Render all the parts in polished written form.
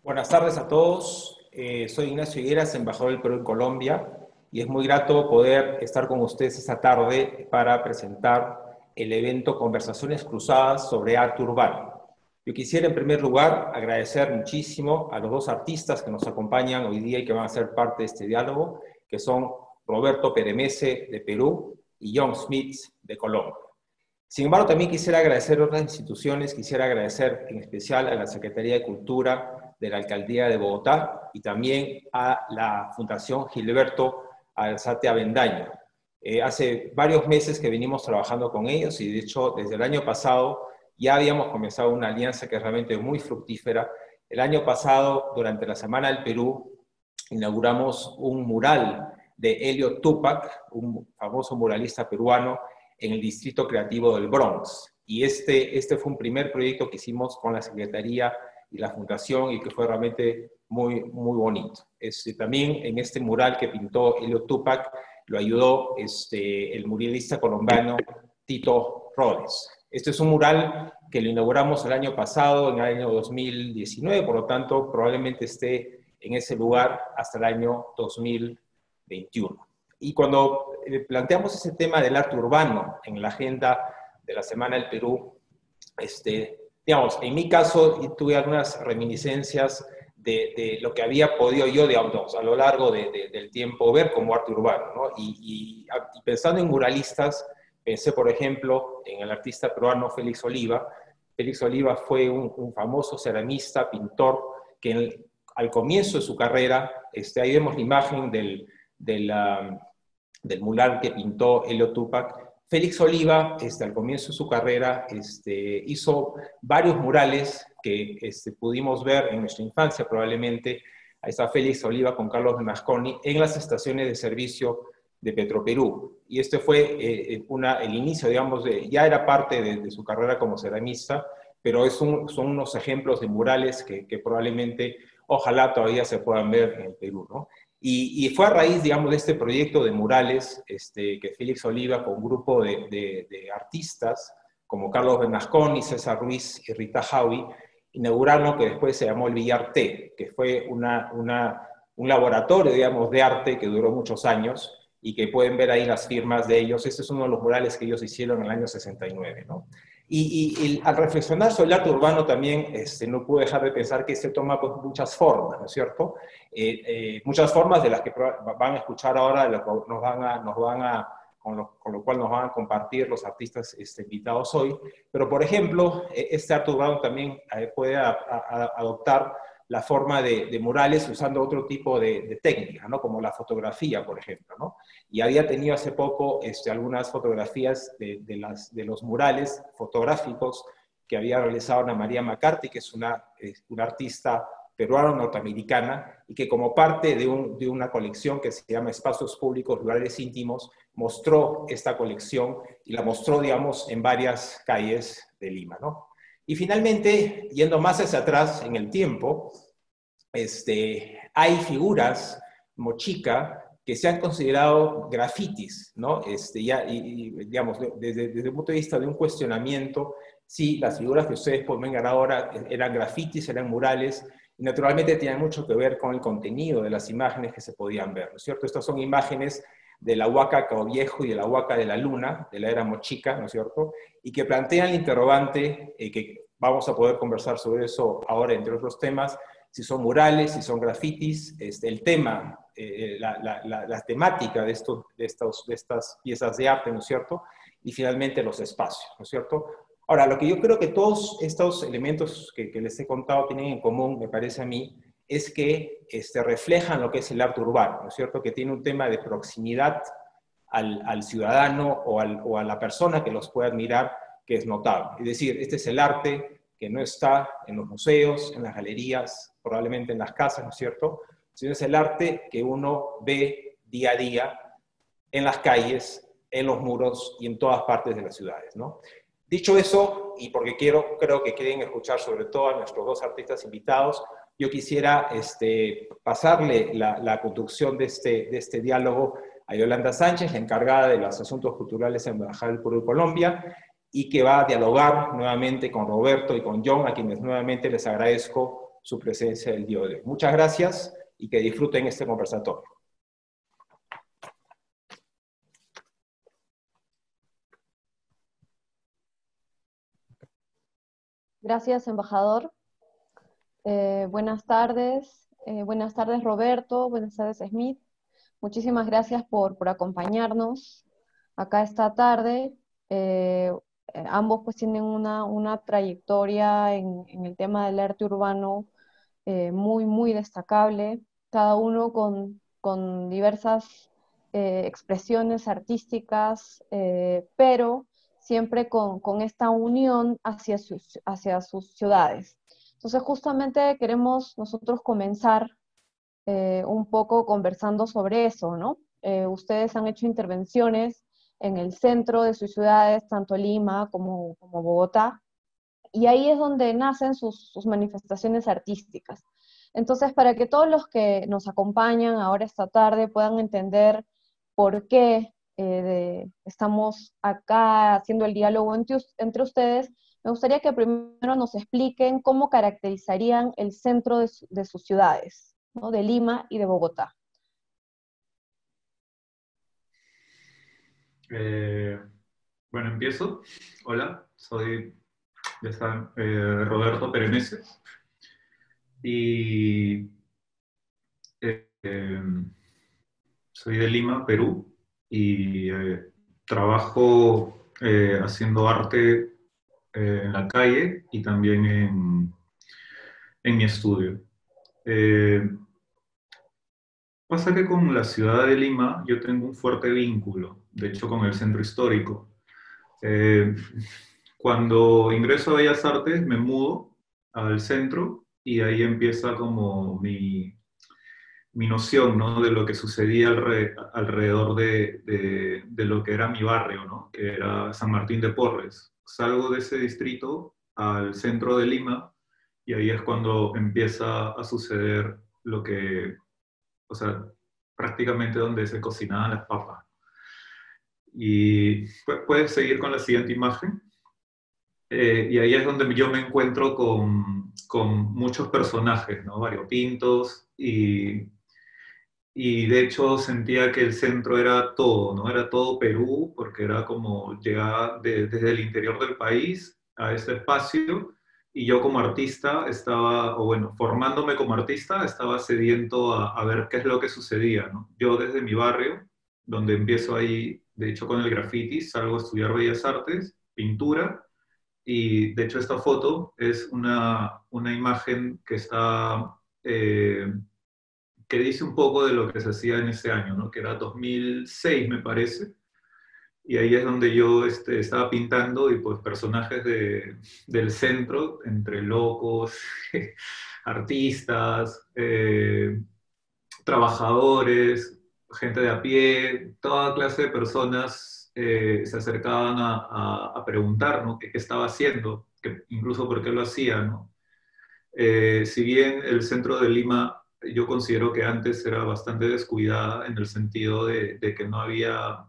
Buenas tardes a todos. Soy Ignacio Higueras, embajador del Perú en Colombia, y es muy grato poder estar con ustedes esta tarde para presentar el evento Conversaciones Cruzadas sobre arte urbano. Yo quisiera en primer lugar agradecer muchísimo a los dos artistas que nos acompañan hoy día y que van a ser parte de este diálogo, que son Roberto Peremese de Perú y John Smith de Colombia. Sin embargo, también quisiera agradecer a otras instituciones, quisiera agradecer en especial a la Secretaría de Cultura de la Alcaldía de Bogotá y también a la Fundación Gilberto Alzate Avendaño. Hace varios meses que venimos trabajando con ellos y de hecho desde el año pasado ya habíamos comenzado una alianza que es realmente muy fructífera. El año pasado, durante la Semana del Perú, inauguramos un mural de Elliot Tupac, un famoso muralista peruano, en el Distrito Creativo del Bronx. Y este fue un primer proyecto que hicimos con la Secretaría y la Fundación y que fue realmente muy, muy bonito. También en este mural que pintó Elliot Tupac lo ayudó el muralista colombiano Tito Rodes. Este es un mural que lo inauguramos el año pasado, en el año 2019, por lo tanto probablemente esté en ese lugar hasta el año 2021. Y cuando planteamos ese tema del arte urbano en la agenda de la Semana del Perú, digamos, en mi caso tuve algunas reminiscencias de lo que había podido yo, digamos, a lo largo del tiempo ver como arte urbano, ¿no? Y pensando en muralistas, pensé, por ejemplo, en el artista peruano Félix Oliva. Félix Oliva fue un famoso ceramista, pintor, que al comienzo de su carrera, ahí vemos la imagen del mural que pintó Elliot Tupac. Félix Oliva, al comienzo de su carrera, hizo varios murales que pudimos ver en nuestra infancia probablemente. Ahí está Félix Oliva con Carlos Bernasconi en las estaciones de servicio de Petroperú. Y este fue el inicio, digamos, ya era parte de su carrera como ceramista, pero son unos ejemplos de murales que probablemente, ojalá todavía se puedan ver en el Perú, ¿no? Y fue a raíz, digamos, de este proyecto de murales que Félix Oliva, con un grupo de artistas como Carlos Bernasconi, César Ruiz y Rita Jaui, inauguraron lo que después se llamó el Villar T, que fue un laboratorio, digamos, de arte que duró muchos años y que pueden ver ahí las firmas de ellos. Este es uno de los murales que ellos hicieron en el año 69, ¿no? Y al reflexionar sobre el arte urbano también no pude dejar de pensar que se toma pues, muchas formas, ¿no es cierto? Muchas formas de las que van a escuchar ahora, con lo cual nos van a compartir los artistas invitados hoy. Pero, por ejemplo, este arte urbano también puede adoptar la forma de murales usando otro tipo de técnica, ¿no? Como la fotografía, por ejemplo, ¿no? Y había tenido hace poco algunas fotografías de los murales fotográficos que había realizado Ana María McCarthy, que es una artista peruano-norteamericana, y que como parte de una colección que se llama Espacios Públicos, Lugares Íntimos, mostró esta colección y la mostró, digamos, en varias calles de Lima, ¿no? Y finalmente, yendo más hacia atrás en el tiempo, hay figuras mochica que se han considerado grafitis, ¿no? Digamos, desde el punto de vista de un cuestionamiento, sí, las figuras que ustedes pueden ver ahora eran grafitis, eran murales, y naturalmente tienen mucho que ver con el contenido de las imágenes que se podían ver, ¿no es cierto? Estas son imágenes de la Huaca Cao Viejo y de la Huaca de la Luna, de la era mochica, ¿no es cierto? Y que plantean el interrogante, que vamos a poder conversar sobre eso ahora, entre otros temas, si son murales, si son grafitis, el tema, la temática de estas piezas de arte, ¿no es cierto? Y finalmente los espacios, ¿no es cierto? Ahora, lo que yo creo que todos estos elementos que les he contado tienen en común, me parece a mí, es que reflejan lo que es el arte urbano, ¿no es cierto? Que tiene un tema de proximidad al ciudadano o a la persona que los puede admirar, que es notable. Es decir, este es el arte que no está en los museos, en las galerías, probablemente en las casas, ¿no es cierto? Sino es el arte que uno ve día a día en las calles, en los muros y en todas partes de las ciudades, ¿no? Dicho eso, y porque creo que quieren escuchar sobre todo a nuestros dos artistas invitados, yo quisiera pasarle la conducción de este diálogo a Yolanda Sánchez, la encargada de los asuntos culturales en la Embajada del Perú y Colombia, y que va a dialogar nuevamente con Roberto y con John, a quienes nuevamente les agradezco su presencia el día de hoy. Muchas gracias y que disfruten este conversatorio. Gracias, embajador. Buenas tardes. Buenas tardes, Roberto. Buenas tardes, Smith. Muchísimas gracias por acompañarnos acá esta tarde. Ambos pues tienen una trayectoria en el tema del arte urbano muy destacable, cada uno con diversas expresiones artísticas, pero siempre con esta unión hacia sus ciudades. Entonces justamente queremos nosotros comenzar un poco conversando sobre eso, ¿no? Ustedes han hecho intervenciones en el centro de sus ciudades, tanto Lima como Bogotá, y ahí es donde nacen sus manifestaciones artísticas. Entonces, para que todos los que nos acompañan ahora esta tarde puedan entender por qué estamos acá haciendo el diálogo entre ustedes, me gustaría que primero nos expliquen cómo caracterizarían el centro de sus ciudades, ¿no? De Lima y de Bogotá. Bueno, empiezo. Hola, soy Roberto Pérez Meses y eh, soy de Lima, Perú, y trabajo haciendo arte en la calle y también en mi estudio. Pasa que con la ciudad de Lima yo tengo un fuerte vínculo, de hecho con el centro histórico. Eh, Cuando ingreso a Bellas Artes me mudo al centro y ahí empieza como mi noción, ¿no? De lo que sucedía alrededor de lo que era mi barrio, ¿no? Que era San Martín de Porres. Salgo de ese distrito al centro de Lima y ahí es cuando empieza a suceder lo que, o sea, prácticamente donde se cocinaban las papas. Y puedes seguir con la siguiente imagen. Y ahí es donde yo me encuentro con muchos personajes, ¿no? Variopintos, y de hecho sentía que el centro era todo, ¿no? Era todo Perú, porque era como llegar desde el interior del país a este espacio, y yo como artista estaba, o bueno, formándome como artista, estaba sediento a ver qué es lo que sucedía, ¿no? Yo desde mi barrio, donde empiezo ahí, de hecho con el graffiti, salgo a estudiar Bellas Artes, pintura, y de hecho esta foto es una imagen que está, que dice un poco de lo que se hacía en ese año, ¿no? Que era 2006 me parece, y ahí es donde yo estaba pintando y pues personajes del centro, entre locos, artistas, trabajadores, gente de a pie, toda clase de personas se acercaban a preguntar, ¿no? ¿Qué estaba haciendo? Incluso por qué lo hacía, ¿no? Si bien el centro de Lima yo considero que antes era bastante descuidada en el sentido de que no había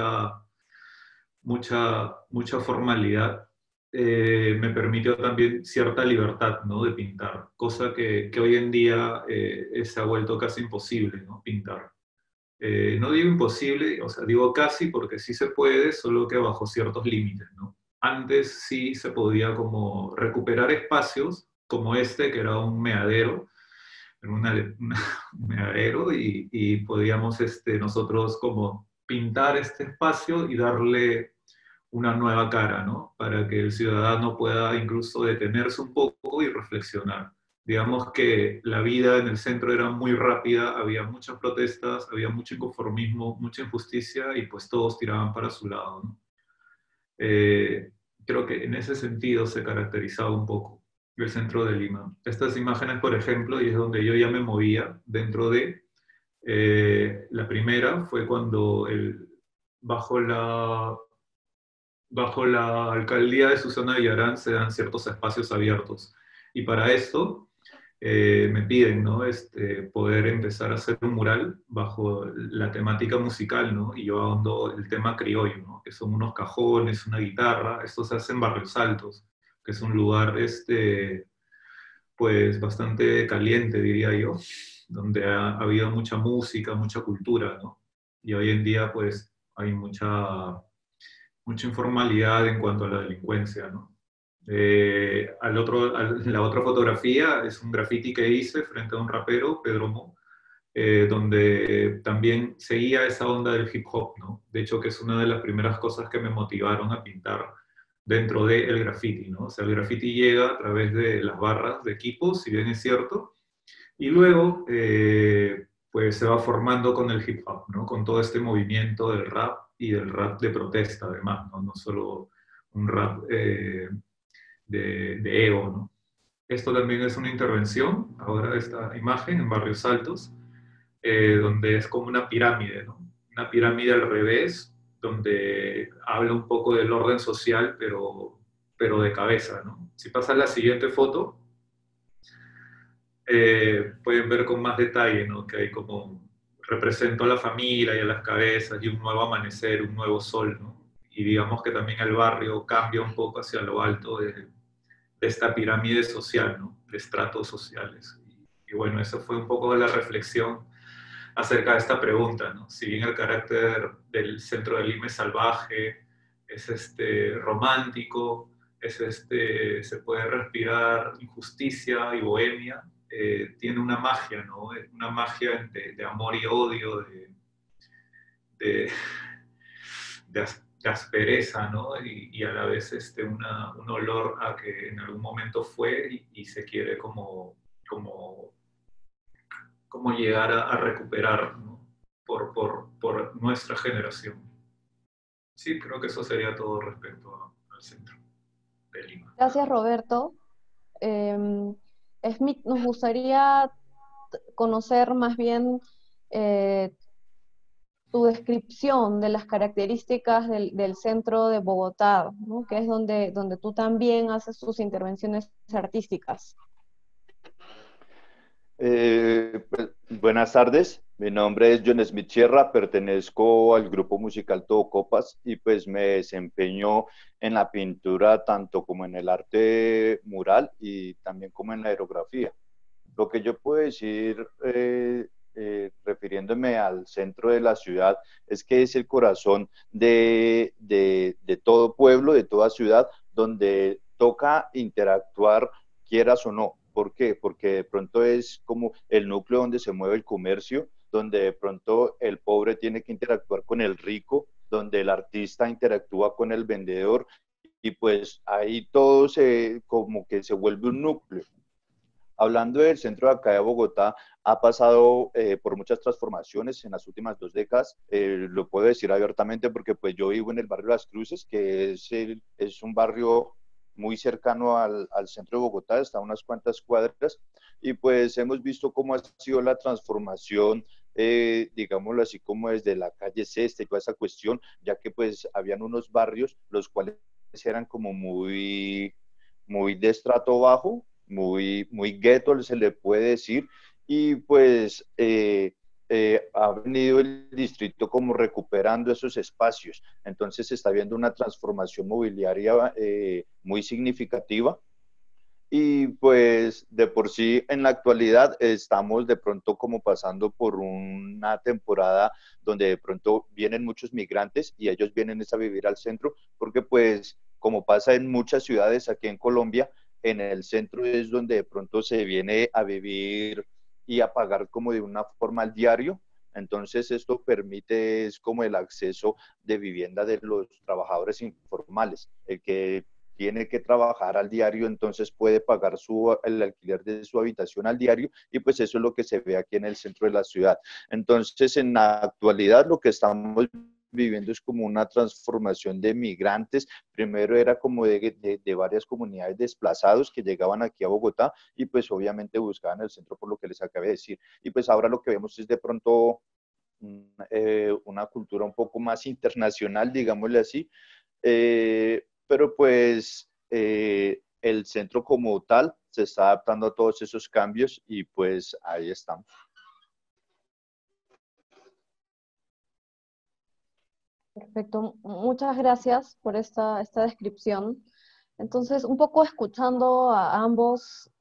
mucha formalidad, me permitió también cierta libertad, ¿no? De pintar, cosa que hoy en día se ha vuelto casi imposible, ¿no? Pintar. No digo imposible, o sea, digo casi porque sí se puede, solo que bajo ciertos límites, ¿no? Antes sí se podía como recuperar espacios como este, que era un meadero, era un meadero, y podíamos nosotros como pintar este espacio y darle una nueva cara, ¿no? Para que el ciudadano pueda incluso detenerse un poco y reflexionar. Digamos que la vida en el centro era muy rápida, había muchas protestas, había mucho inconformismo, mucha injusticia y pues todos tiraban para su lado, ¿no? Eh, Creo que en ese sentido se caracterizaba un poco el centro de Lima. Estas imágenes, por ejemplo, y es donde yo ya me movía dentro de, la primera fue cuando bajo la bajo la alcaldía de Susana Villarán se dan ciertos espacios abiertos. Y para esto me piden, ¿no? Poder empezar a hacer un mural bajo la temática musical, ¿no? Y yo ahondo el tema criollo, ¿no? Que son unos cajones, una guitarra. Esto se hace en Barrios Altos, que es un lugar pues bastante caliente, diría yo, donde ha habido mucha música, mucha cultura, ¿no? Y hoy en día pues hay mucha informalidad en cuanto a la delincuencia, ¿no? La otra fotografía es un graffiti que hice frente a un rapero, Pedro Mo, donde también seguía esa onda del hip hop, ¿no? De hecho, que es una de las primeras cosas que me motivaron a pintar dentro del graffiti, ¿no? O sea, el graffiti llega a través de las barras de equipos, si bien es cierto, y luego pues se va formando con el hip hop, ¿no? Con todo este movimiento del rap y del rap de protesta, además, ¿no? No solo un rap de ego, ¿no? Esto también es una intervención, ahora esta imagen en Barrios Altos, donde es como una pirámide, ¿no? Una pirámide al revés, donde habla un poco del orden social, pero de cabeza, ¿no? Si pasa la siguiente foto, pueden ver con más detalle, ¿no? Que hay como, represento a la familia y a las cabezas y un nuevo amanecer, un nuevo sol, ¿no? Y digamos que también el barrio cambia un poco hacia lo alto de esta pirámide social, ¿no? De estratos sociales. Y bueno, eso fue un poco de la reflexión acerca de esta pregunta, ¿no? Si bien el carácter del centro de Lima es salvaje, es romántico, se puede respirar injusticia y bohemia, tiene una magia, ¿no? Una magia de amor y odio, de, de aspereza, ¿no? Y a la vez un olor a que en algún momento fue y se quiere como llegar a recuperar, ¿no? Por nuestra generación. Sí, creo que eso sería todo respecto al centro de Lima. Gracias, Roberto. Smith, nos gustaría conocer más bien eh, tu descripción de las características del centro de Bogotá, ¿no? Que es donde tú también haces tus intervenciones artísticas. Pues, buenas tardes, mi nombre es John Smith Sierra, pertenezco al grupo musical Todo Copas y pues me desempeño en la pintura tanto como en el arte mural y también como en la aerografía. Lo que yo puedo decir refiriéndome al centro de la ciudad es que es el corazón de todo pueblo, de toda ciudad, donde toca interactuar, quieras o no. ¿Por qué? Porque de pronto es como el núcleo donde se mueve el comercio, donde de pronto el pobre tiene que interactuar con el rico, donde el artista interactúa con el vendedor y pues ahí todo se como que se vuelve un núcleo. Hablando del centro de acá de Bogotá, ha pasado por muchas transformaciones en las últimas 2 décadas. Lo puedo decir abiertamente porque pues yo vivo en el barrio Las Cruces, que es un barrio muy cercano al centro de Bogotá, está a unas cuantas cuadras, y pues hemos visto cómo ha sido la transformación, digámoslo así, como desde la calle Ceste y toda esa cuestión, ya que pues habían unos barrios los cuales eran como muy de estrato bajo, muy gueto, se le puede decir, y pues ha venido el distrito como recuperando esos espacios. Entonces se está viendo una transformación mobiliaria muy significativa. Y pues de por sí en la actualidad estamos de pronto como pasando por una temporada donde de pronto vienen muchos migrantes y ellos vienen a vivir al centro porque pues como pasa en muchas ciudades aquí en Colombia, en el centro es donde de pronto se viene a vivir y a pagar como de una forma al diario. Entonces esto permite es como el acceso de vivienda de los trabajadores informales, el que tiene que trabajar al diario, entonces puede pagar el alquiler de su habitación al diario y pues eso es lo que se ve aquí en el centro de la ciudad. Entonces, en la actualidad lo que estamos viviendo es como una transformación de migrantes. Primero era como de varias comunidades desplazados que llegaban aquí a Bogotá y pues obviamente buscaban el centro por lo que les acabé de decir. Y pues ahora lo que vemos es de pronto una cultura un poco más internacional, digámosle así, pero pues el centro como tal se está adaptando a todos esos cambios y pues ahí estamos. Perfecto, muchas gracias por esta descripción. Entonces, un poco escuchando a ambos,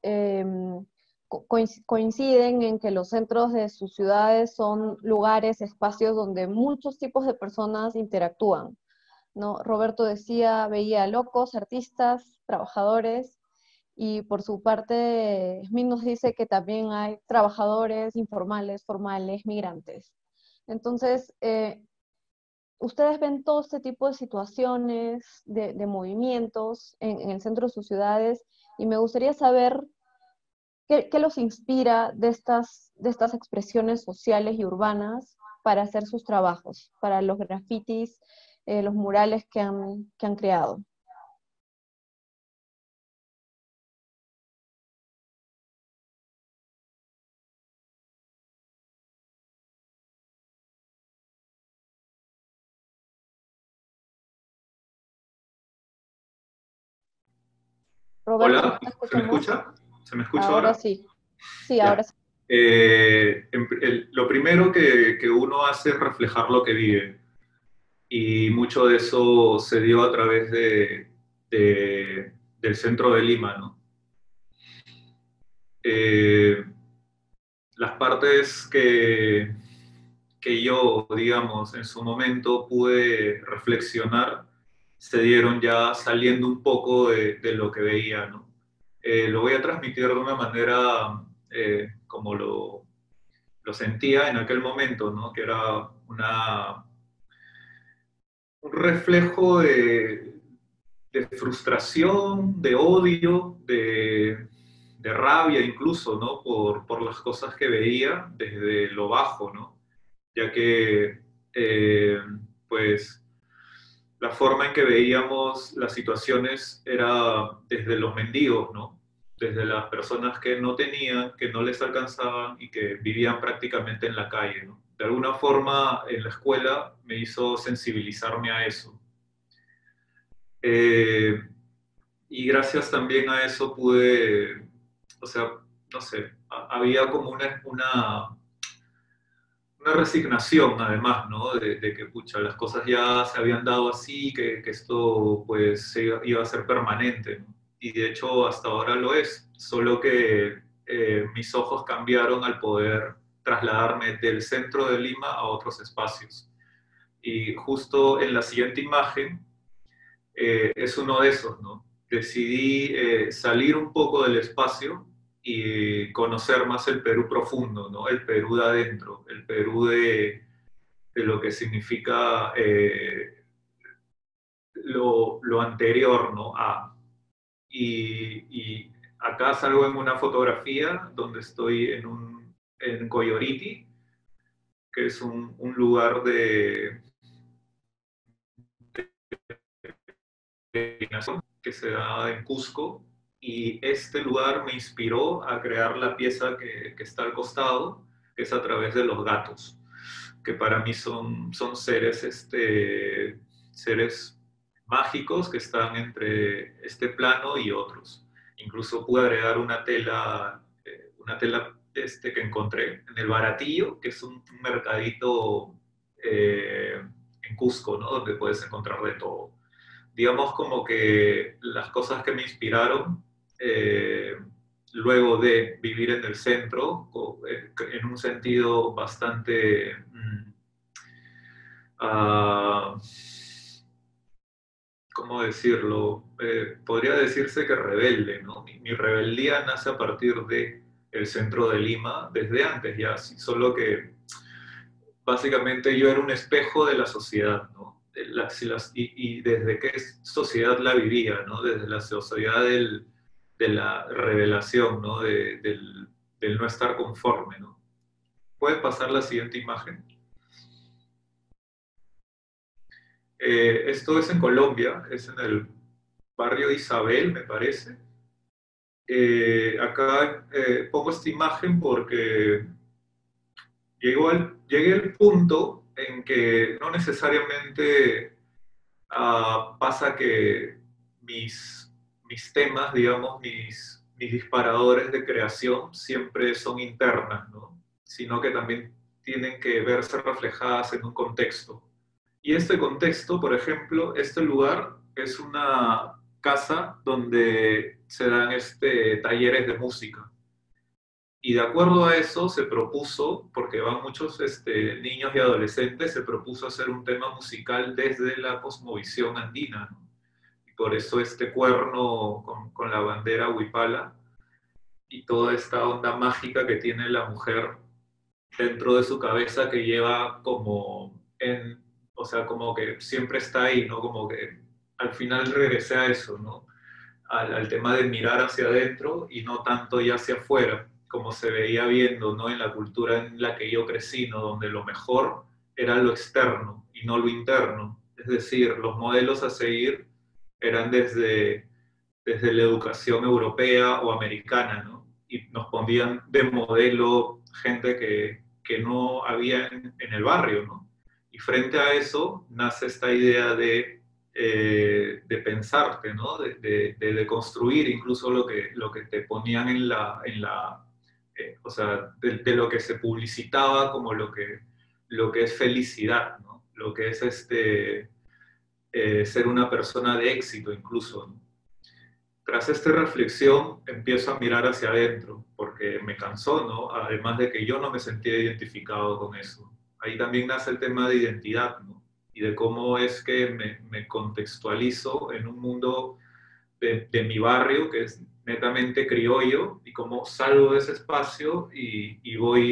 coinciden en que los centros de sus ciudades son lugares, espacios donde muchos tipos de personas interactúan, ¿no? Roberto decía, veía locos, artistas, trabajadores, y por su parte, Smith nos dice que también hay trabajadores informales, formales, migrantes. Entonces, ustedes ven todo este tipo de situaciones, de movimientos en el centro de sus ciudades, y me gustaría saber qué los inspira de estas expresiones sociales y urbanas para hacer sus trabajos, para los grafitis, los murales que han creado. Roberto, ¿no Hola, te ¿se me escuchamos? escucha? ¿Se me escucha Ahora ahora? sí. Sí, ahora Ya. sí. Lo primero que uno hace es reflejar lo que vive. Y mucho de eso se dio a través del centro de Lima, ¿no? Eh, las partes que yo, digamos, en su momento pude reflexionar, se dieron ya saliendo un poco de lo que veía, ¿no? Lo voy a transmitir de una manera como lo sentía en aquel momento, ¿no? Que era un reflejo de frustración, de odio, de rabia incluso, ¿no? Por las cosas que veía desde lo bajo, ¿no? Ya que, pues, la forma en que veíamos las situaciones era desde los mendigos, ¿no? Desde las personas que no tenían, que no les alcanzaban y que vivían prácticamente en la calle, ¿no? De alguna forma, en la escuela me hizo sensibilizarme a eso. Eh, y gracias también a eso pude, o sea, no sé, había como una resignación además, ¿no? De que, pucha, las cosas ya se habían dado así, que esto pues iba a ser permanente, ¿no? Y de hecho hasta ahora lo es, solo que mis ojos cambiaron al poder trasladarme del centro de Lima a otros espacios. Y justo en la siguiente imagen es uno de esos, ¿no? Decidí salir un poco del espacio y conocer más el Perú profundo, ¿no? El Perú de adentro, el Perú de lo que significa lo anterior, ¿no? Y acá salgo en una fotografía donde estoy en Coyoriti, que es un lugar de que se da en Cusco, y este lugar me inspiró a crear la pieza que está al costado, que es a través de los gatos, que para mí son seres, seres mágicos que están entre este plano y otros. Incluso pude agregar una tela que encontré en el Baratillo, que es un mercadito en Cusco, ¿no? Donde puedes encontrar de todo. Digamos como que las cosas que me inspiraron luego de vivir en el centro, en un sentido bastante, uh, ¿cómo decirlo? Podría decirse que rebelde, ¿no? Mi rebeldía nace a partir de el centro de Lima, desde antes ya, solo que básicamente yo era un espejo de la sociedad, ¿no? Y desde qué sociedad la vivía, ¿no? Desde la sociedad de la revelación, ¿no? Del no estar conforme, ¿no? ¿Puede pasar la siguiente imagen? Esto es en Colombia, es en el barrio Isabel, me parece. Acá pongo esta imagen porque llegué al punto en que no necesariamente pasa que mis temas, digamos, mis disparadores de creación siempre son internas, ¿no? Sino que también tienen que verse reflejadas en un contexto. Y este contexto, por ejemplo, este lugar es casa donde se dan talleres de música. Y de acuerdo a eso se propuso, porque van muchos niños y adolescentes, se propuso hacer un tema musical desde la cosmovisión andina, ¿no? Y por eso este cuerno con la bandera huipala y toda esta onda mágica que tiene la mujer dentro de su cabeza que lleva o sea, como que siempre está ahí, ¿no? Como que al final regresé a eso, ¿no? Al tema de mirar hacia adentro y no tanto ya hacia afuera, como se veía viendo, ¿no? En la cultura en la que yo crecí, ¿no? Donde lo mejor era lo externo y no lo interno. Es decir, los modelos a seguir eran desde la educación europea o americana, ¿no? Y nos ponían de modelo gente que no había en el barrio, ¿no? Y frente a eso nace esta idea de pensarte, ¿no? De construir incluso lo que te ponían o sea, de lo que se publicitaba como lo que es felicidad, ¿no? Lo que es ser una persona de éxito incluso, ¿no? Tras esta reflexión empiezo a mirar hacia adentro, porque me cansó, ¿no? Además de que yo no me sentía identificado con eso. Ahí también nace el tema de identidad, ¿no? Y de cómo es que me contextualizo en un mundo de mi barrio, que es netamente criollo, y cómo salgo de ese espacio y voy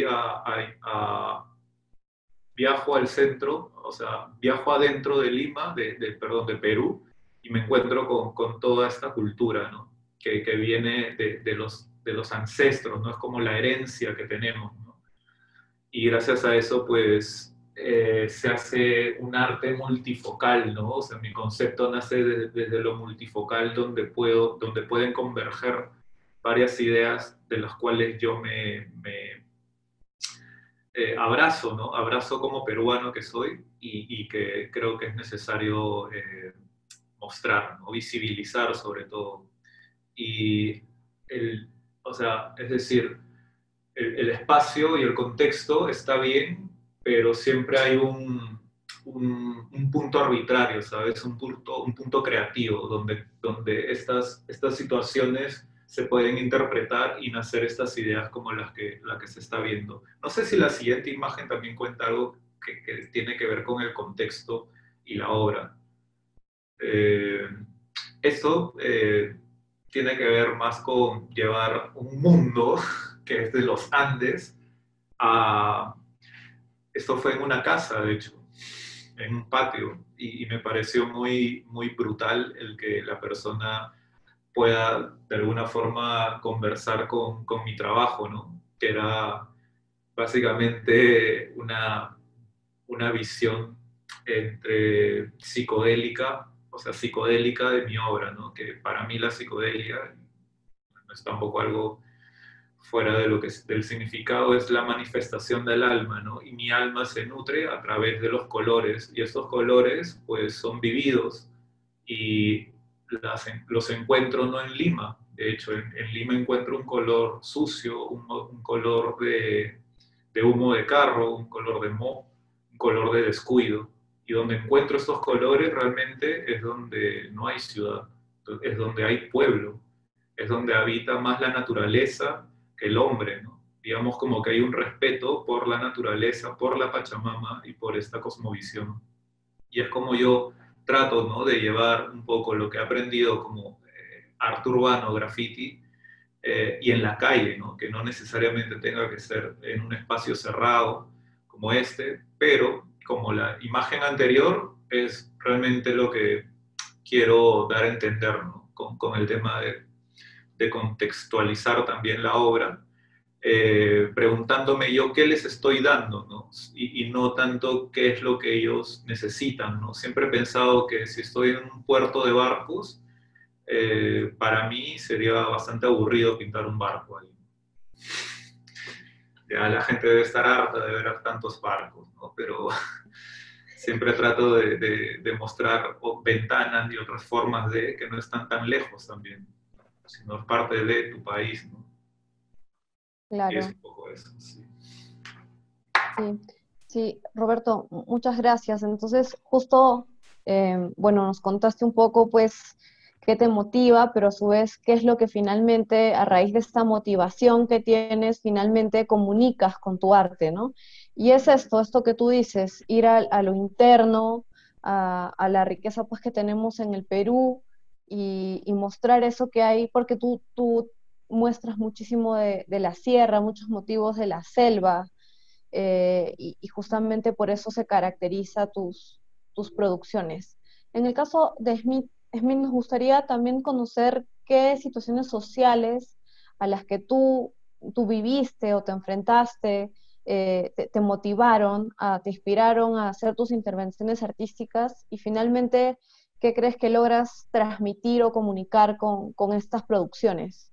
viajo al centro, o sea, viajo adentro de Lima, perdón, de Perú, y me encuentro con toda esta cultura, ¿no? Que viene de los ancestros, ¿no? Es como la herencia que tenemos, ¿no? Y gracias a eso, pues, se hace un arte multifocal, ¿no? O sea, mi concepto nace desde lo multifocal, donde pueden converger varias ideas de las cuales yo me abrazo, ¿no? Abrazo como peruano que soy y que creo que es necesario mostrar, ¿no? Visibilizar sobre todo. Y o sea, es decir, el espacio y el contexto está bien, pero siempre hay un punto arbitrario, ¿sabes? Un punto creativo donde estas situaciones se pueden interpretar y nacer estas ideas como la que se está viendo. No sé si la siguiente imagen también cuenta algo que tiene que ver con el contexto y la obra. Eh, Esto tiene que ver más con llevar un mundo que es de los Andes a... Esto fue en una casa, de hecho, en un patio, y me pareció muy, muy brutal el que la persona pueda de alguna forma conversar con mi trabajo, ¿no? Que era básicamente una visión entre psicodélica, o sea, psicodélica de mi obra, ¿no? Que para mí la psicodelia no es tampoco algo fuera de lo que del significado, es la manifestación del alma, ¿no? Y mi alma se nutre a través de los colores, y estos colores, pues, son vividos, y los encuentro no en Lima. De hecho, en Lima encuentro un color sucio, un color de humo de carro, un color de moho, un color de descuido. Y donde encuentro estos colores realmente es donde no hay ciudad, es donde hay pueblo, es donde habita más la naturaleza que el hombre, ¿no? Digamos como que hay un respeto por la naturaleza, por la Pachamama y por esta cosmovisión. Y es como yo trato, ¿no? De llevar un poco lo que he aprendido como arte urbano, graffiti, y en la calle, ¿no? Que no necesariamente tenga que ser en un espacio cerrado como este, pero como la imagen anterior es realmente lo que quiero dar a entender, ¿no? Con el tema de contextualizar también la obra, preguntándome yo qué les estoy dando, ¿no? Y no tanto qué es lo que ellos necesitan, ¿no? Siempre he pensado que si estoy en un puerto de barcos, para mí sería bastante aburrido pintar un barco ahí. Ya la gente debe estar harta de ver tantos barcos, ¿no? Pero siempre trato de mostrar ventanas y otras formas de que no están tan lejos también, sino es parte de tu país, ¿no? Claro. Y es un poco eso, sí. Sí, sí, Roberto, muchas gracias. Entonces, justo, bueno, nos contaste un poco, pues, qué te motiva, pero a su vez qué es lo que finalmente, a raíz de esta motivación que tienes, finalmente comunicas con tu arte, ¿no? Y es esto que tú dices, ir a lo interno, a la riqueza pues que tenemos en el Perú y mostrar eso que hay, porque tú muestras muchísimo de la sierra, muchos motivos de la selva, y justamente por eso se caracteriza tus producciones. En el caso de Smith, nos gustaría también conocer qué situaciones sociales a las que tú viviste o te enfrentaste, te motivaron, te inspiraron a hacer tus intervenciones artísticas y finalmente, ¿qué crees que logras transmitir o comunicar con estas producciones?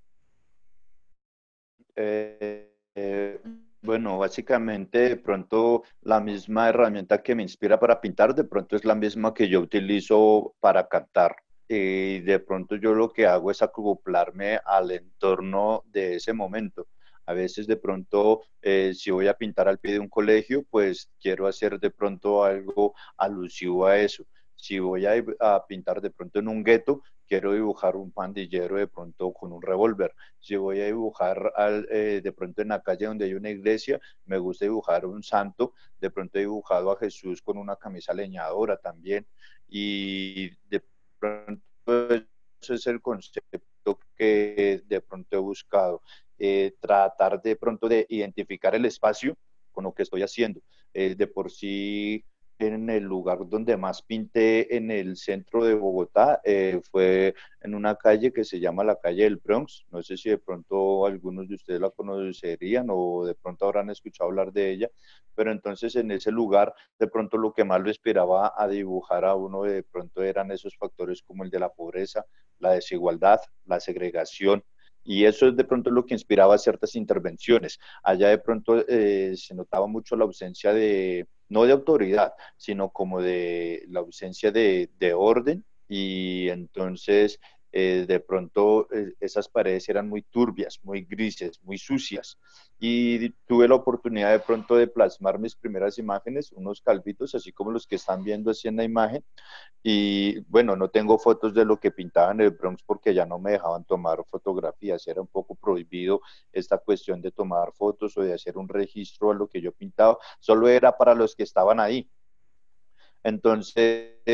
Eh, eh, bueno, básicamente de pronto la misma herramienta que me inspira para pintar, de pronto es la misma que yo utilizo para cantar. Y de pronto yo lo que hago es acoplarme al entorno de ese momento. A veces de pronto, si voy a pintar al pie de un colegio, pues quiero hacer de pronto algo alusivo a eso. Si voy a pintar de pronto en un gueto, quiero dibujar un pandillero de pronto con un revólver. Si voy a dibujar de pronto en la calle donde hay una iglesia, me gusta dibujar un santo, de pronto he dibujado a Jesús con una camisa leñadora también, y de pronto ese es el concepto que de pronto he buscado, tratar de pronto de identificar el espacio con lo que estoy haciendo. De por sí, en el lugar donde más pinté en el centro de Bogotá fue en una calle que se llama la calle del Bronx. No sé si de pronto algunos de ustedes la conocerían o de pronto habrán escuchado hablar de ella, pero entonces en ese lugar de pronto lo que más lo inspiraba a dibujar a uno de pronto eran esos factores como el de la pobreza, la desigualdad, la segregación. Y eso es de pronto lo que inspiraba ciertas intervenciones. Allá de pronto se notaba mucho la ausencia de, no de autoridad, sino como de la ausencia de orden, y entonces de pronto esas paredes eran muy turbias, muy grises, muy sucias, y tuve la oportunidad de pronto de plasmar mis primeras imágenes, unos calvitos, así como los que están viendo así en la imagen, y bueno, no tengo fotos de lo que pintaba en el Bronx porque ya no me dejaban tomar fotografías, era un poco prohibido esta cuestión de tomar fotos o de hacer un registro a lo que yo pintaba, solo era para los que estaban ahí. Entonces,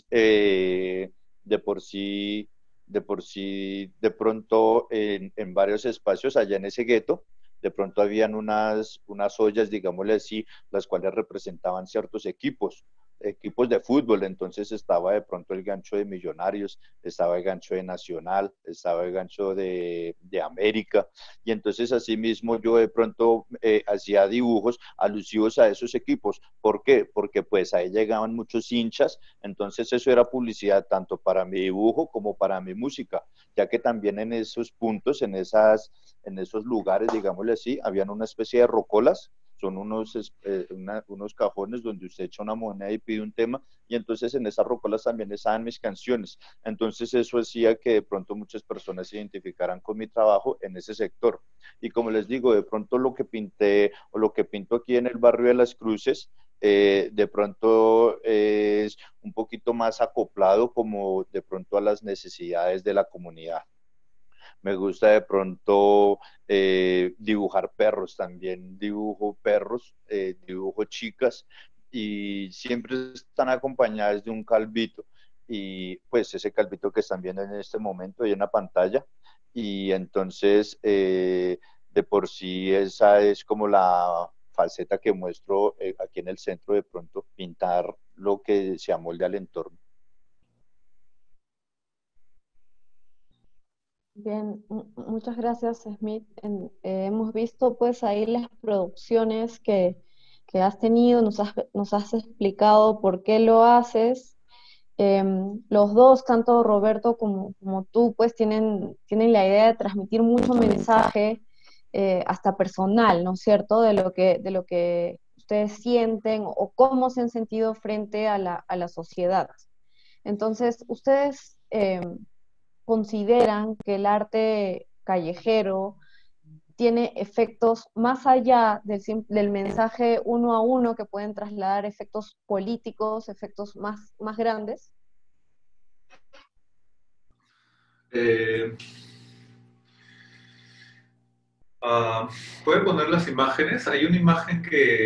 de por sí, de pronto en varios espacios allá en ese gueto, de pronto habían unas ollas, digámosle así, las cuales representaban ciertos equipos de fútbol. Entonces estaba de pronto el gancho de Millonarios, estaba el gancho de Nacional, estaba el gancho de América, y entonces asimismo yo de pronto hacía dibujos alusivos a esos equipos. ¿Por qué? Porque pues ahí llegaban muchos hinchas, entonces eso era publicidad tanto para mi dibujo como para mi música, ya que también en esos puntos, en esos lugares, digámosle así, habían una especie de rocolas, son unos cajones donde usted echa una moneda y pide un tema, y entonces en esas rocolas también estaban mis canciones. Entonces eso hacía que de pronto muchas personas se identificaran con mi trabajo en ese sector. Y como les digo, de pronto lo que pinté o lo que pinto aquí en el barrio de Las Cruces, de pronto es un poquito más acoplado como de pronto a las necesidades de la comunidad. Me gusta de pronto dibujar perros también, dibujo perros, dibujo chicas, y siempre están acompañadas de un calvito, y pues ese calvito que están viendo en este momento ahí en la pantalla, y entonces de por sí esa es como la faceta que muestro aquí en el centro, de pronto pintar lo que se amolde al entorno. Bien, muchas gracias, Smith. Hemos visto pues ahí las producciones que has tenido, nos has explicado por qué lo haces. Los dos, tanto Roberto como tú, pues tienen la idea de transmitir mucho mensaje, hasta personal, ¿no es cierto?, de lo que ustedes sienten o cómo se han sentido frente a la sociedad. Entonces, ustedes consideran que el arte callejero tiene efectos más allá del mensaje uno a uno que pueden trasladar efectos políticos, efectos más grandes. Eh, ¿Puede poner las imágenes? Hay una imagen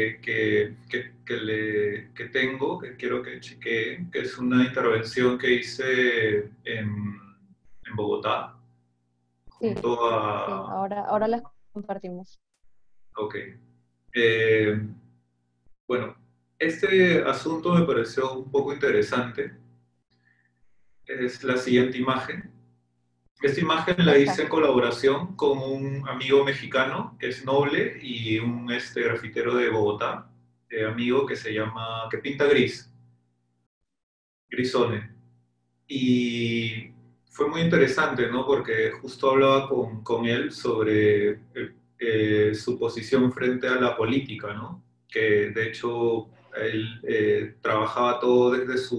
que tengo, que quiero que chequeen, que es una intervención que hice en Bogotá, Sí, junto sí, a... ahora las compartimos. Ok. Eh, bueno, este asunto me pareció un poco interesante. Es la siguiente imagen. Esta imagen la hice Esta. en colaboración con un amigo mexicano que es Noble y un grafitero de Bogotá, amigo que se llama, que pinta gris, Grisone. Y fue muy interesante, ¿no? Porque justo hablaba con él sobre su posición frente a la política, ¿no? Que de hecho él trabajaba todo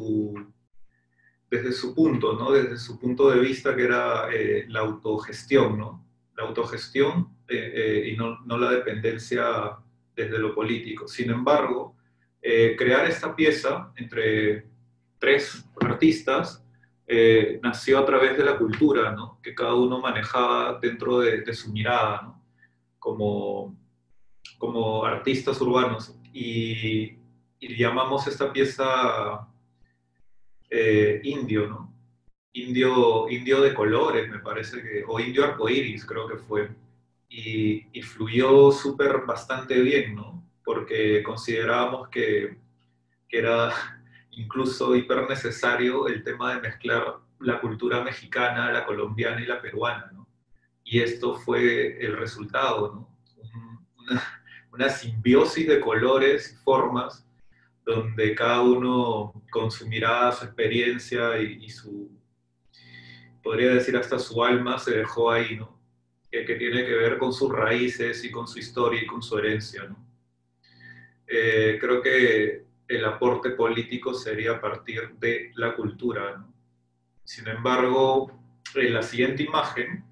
desde su punto, ¿no? Desde su punto de vista que era la autogestión, ¿no? La autogestión y no la dependencia desde lo político. Sin embargo, crear esta pieza entre tres artistas nació a través de la cultura, ¿no? Que cada uno manejaba dentro de su mirada, ¿no? Como, como artistas urbanos. Y llamamos esta pieza indio, ¿no? Indio de colores, me parece que, o indio arcoíris, creo que fue. Y fluyó súper bastante bien, ¿no? Porque considerábamos que era incluso hiper necesario el tema de mezclar la cultura mexicana, la colombiana y la peruana, ¿no? Y esto fue el resultado, ¿no? Una, una simbiosis de colores y formas donde cada uno consumirá su experiencia y su, podría decir hasta su alma se dejó ahí, ¿no? Que tiene que ver con sus raíces y con su historia y con su herencia, ¿no? Creo que el aporte político sería a partir de la cultura, ¿no? Sin embargo, en la siguiente imagen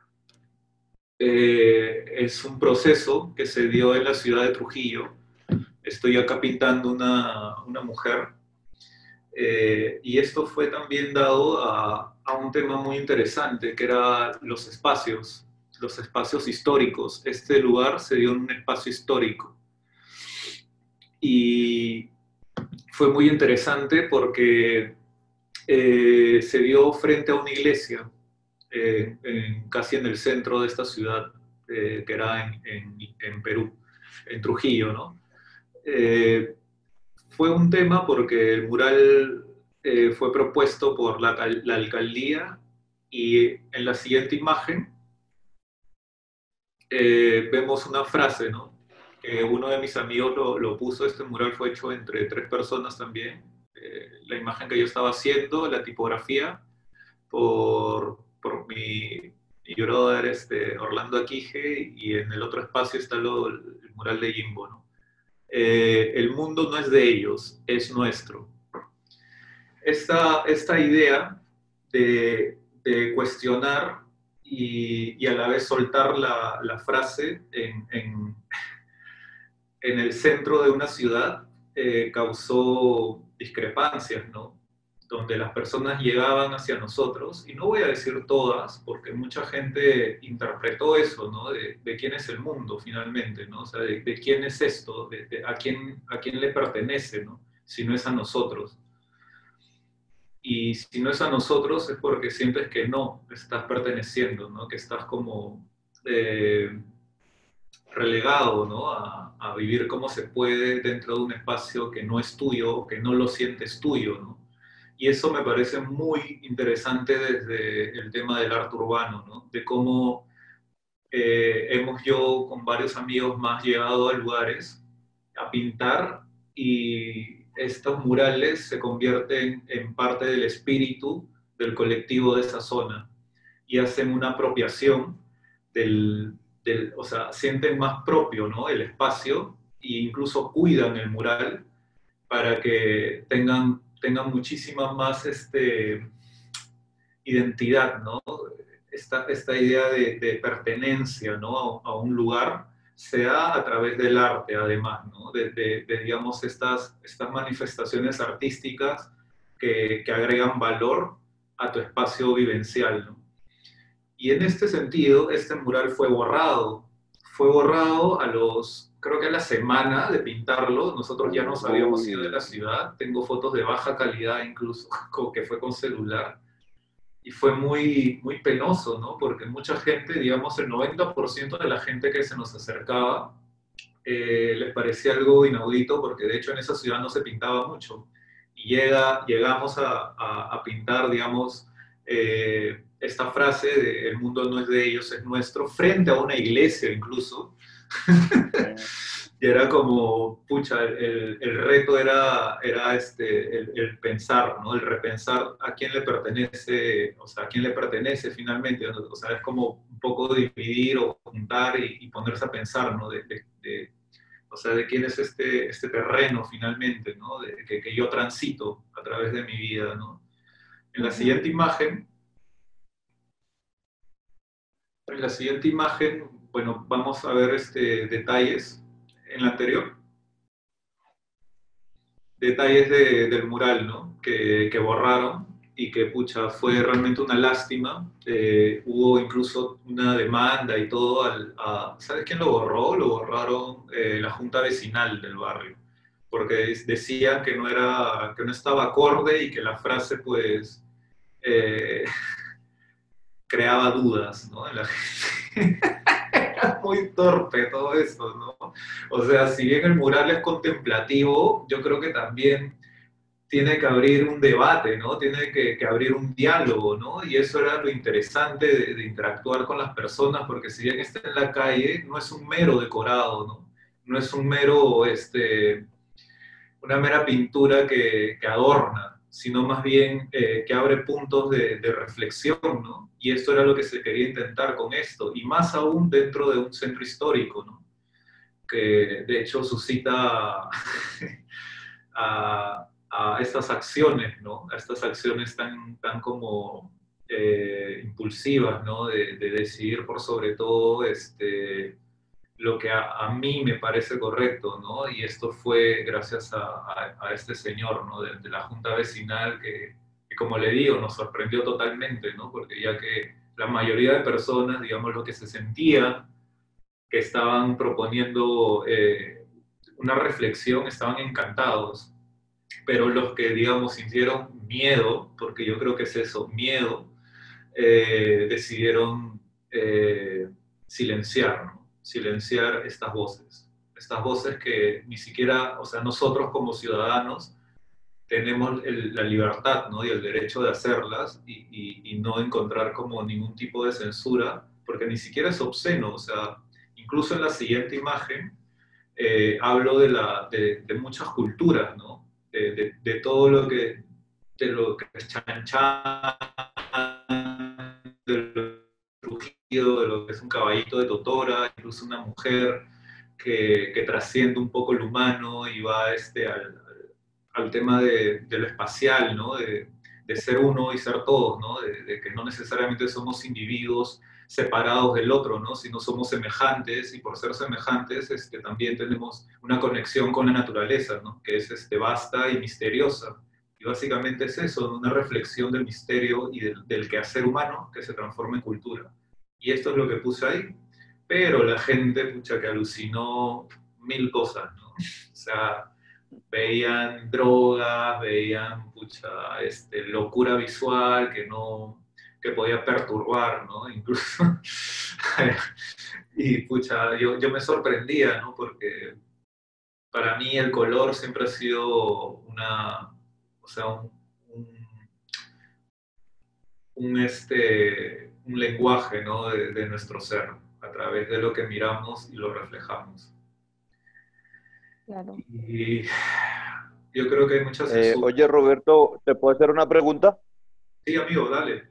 es un proceso que se dio en la ciudad de Trujillo. Estoy acá pintando una mujer. Y esto fue también dado a un tema muy interesante, que era los espacios históricos. Este lugar se dio en un espacio histórico. Y fue muy interesante porque se dio frente a una iglesia, casi en el centro de esta ciudad, que era en Perú, en Trujillo, ¿no? Fue un tema porque el mural fue propuesto por la alcaldía y en la siguiente imagen vemos una frase, ¿no? Que uno de mis amigos lo puso, este mural fue hecho entre tres personas también. La imagen que yo estaba haciendo, la tipografía, por mi brother Orlando Aquije, y en el otro espacio está el mural de Jimbo, ¿no? El mundo no es de ellos, es nuestro. Esta idea de cuestionar y a la vez soltar la frase en el centro de una ciudad causó discrepancias, ¿no? Donde las personas llegaban hacia nosotros, y no voy a decir todas, porque mucha gente interpretó eso, ¿no? De quién es el mundo finalmente, ¿no? O sea, de quién es esto, a quién le pertenece, ¿no? Si no es a nosotros. Y si no es a nosotros es porque sientes que no estás perteneciendo, ¿no? Que estás como relegado, ¿no? A vivir como se puede dentro de un espacio que no es tuyo o que no lo sientes tuyo, ¿no? Y eso me parece muy interesante desde el tema del arte urbano, ¿no? De cómo hemos yo con varios amigos más llegado a lugares a pintar y estos murales se convierten en parte del espíritu del colectivo de esa zona y hacen una apropiación o sea, sienten más propio, ¿no? El espacio e incluso cuidan el mural para que tengan muchísima más identidad, ¿no? Esta idea de pertenencia, ¿no? A un lugar se da a través del arte, además, ¿no? Digamos, estas manifestaciones artísticas que agregan valor a tu espacio vivencial, ¿no? Y en este sentido, este mural fue borrado. Fue borrado creo que a la semana de pintarlo. Nosotros ya nos habíamos ido de la ciudad. Tengo fotos de baja calidad incluso, que fue con celular. Y fue muy, muy penoso, ¿no? Porque mucha gente, digamos, el 90% de la gente que se nos acercaba, les parecía algo inaudito, porque de hecho en esa ciudad no se pintaba mucho. Y llegamos a pintar, digamos, esta frase de el mundo no es de ellos, es nuestro, frente a una iglesia incluso. Y era como, pucha, el reto era el pensar, ¿no? El repensar a quién le pertenece, o sea, a quién le pertenece finalmente, ¿no? O sea, es como un poco dividir o juntar y ponerse a pensar, ¿no? O sea, de quién es este terreno finalmente, ¿no? Que yo transito a través de mi vida, ¿no? En la siguiente imagen, bueno, vamos a ver detalles. En la anterior, detalles del mural, ¿no? Que borraron y que, pucha, fue realmente una lástima. Hubo incluso una demanda y todo. ¿Sabes quién lo borró? Lo borraron la junta vecinal del barrio, porque decían que que no estaba acorde y que la frase, pues, eh, creaba dudas, ¿no? En la gente. Era muy torpe todo eso, ¿no? O sea, si bien el mural es contemplativo, yo creo que también tiene que abrir un debate, ¿no? Tiene que abrir un diálogo, ¿no? Y eso era lo interesante de interactuar con las personas, porque si bien está en la calle, no es un mero decorado, ¿no? No es un mero, una mera pintura que adorna, sino más bien que abre puntos de reflexión, ¿no? Y esto era lo que se quería intentar con esto, y más aún dentro de un centro histórico, ¿no? Que de hecho suscita a estas acciones, ¿no? A estas acciones tan como impulsivas, ¿no? De decidir por sobre todo lo que a mí me parece correcto, ¿no? Y esto fue gracias a este señor, ¿no? De la Junta Vecinal que, como le digo, nos sorprendió totalmente, ¿no? Porque ya que la mayoría de personas, digamos, lo que se sentía que estaban proponiendo una reflexión, estaban encantados, pero los que, digamos, sintieron miedo, porque yo creo que es eso, miedo, decidieron silenciar, ¿no? Silenciar estas voces que ni siquiera, o sea, nosotros como ciudadanos tenemos la libertad, ¿no? Y el derecho de hacerlas y no encontrar como ningún tipo de censura, porque ni siquiera es obsceno, o sea, incluso en la siguiente imagen hablo de muchas culturas, ¿no? De todo de lo que es Chan Chan, de lo de lo que es un caballito de Totora, incluso una mujer que trasciende un poco lo humano y va al tema de lo espacial, ¿no? De ser uno y ser todos, ¿no? De que no necesariamente somos individuos separados del otro, ¿no? Sino somos semejantes y por ser semejantes también tenemos una conexión con la naturaleza, ¿no? Que es vasta y misteriosa. Y básicamente es eso, una reflexión del misterio y del quehacer humano que se transforma en cultura. Y esto es lo que puse ahí. Pero la gente, pucha, que alucinó mil cosas, ¿no? O sea, veían drogas, veían, pucha, locura visual que podía perturbar, ¿no? Incluso. Y, pucha, yo me sorprendía, ¿no? Porque para mí el color siempre ha sido o sea, un lenguaje, ¿no? De nuestro ser, a través de lo que miramos y lo reflejamos. Claro. Y yo creo que hay muchas censura. Oye, Roberto, ¿te puedo hacer una pregunta? Sí, amigo, dale.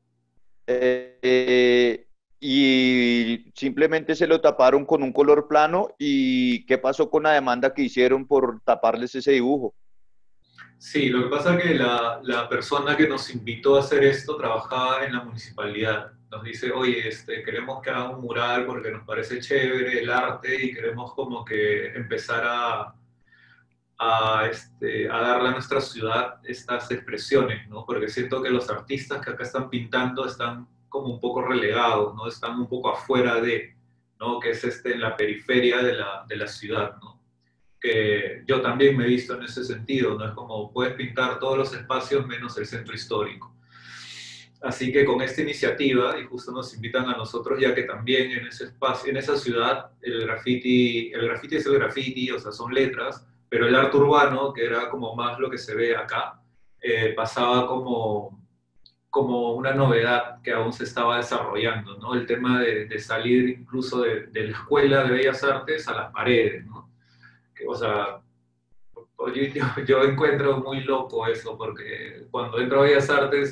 Y simplemente se lo taparon con un color plano. ¿Y qué pasó con la demanda que hicieron por taparles ese dibujo? Sí, lo que pasa es que la persona que nos invitó a hacer esto trabajaba en la municipalidad. Nos dice, oye, queremos que haga un mural porque nos parece chévere el arte y queremos como que empezar a darle a nuestra ciudad estas expresiones, ¿no? Porque siento que los artistas que acá están pintando están como un poco relegados, ¿no? Están un poco afuera de, ¿no? Que es en la periferia de la ciudad, ¿no? Que yo también me he visto en ese sentido, ¿no? Es como puedes pintar todos los espacios menos el centro histórico. Así que con esta iniciativa, y justo nos invitan a nosotros, ya que también en ese espacio, en esa ciudad, el graffiti es el graffiti, o sea, son letras, pero el arte urbano, que era como más lo que se ve acá, pasaba como una novedad que aún se estaba desarrollando, ¿no? El tema de salir incluso de la escuela de Bellas Artes a las paredes, ¿no? Que, o sea, yo encuentro muy loco eso, porque cuando entro a Bellas Artes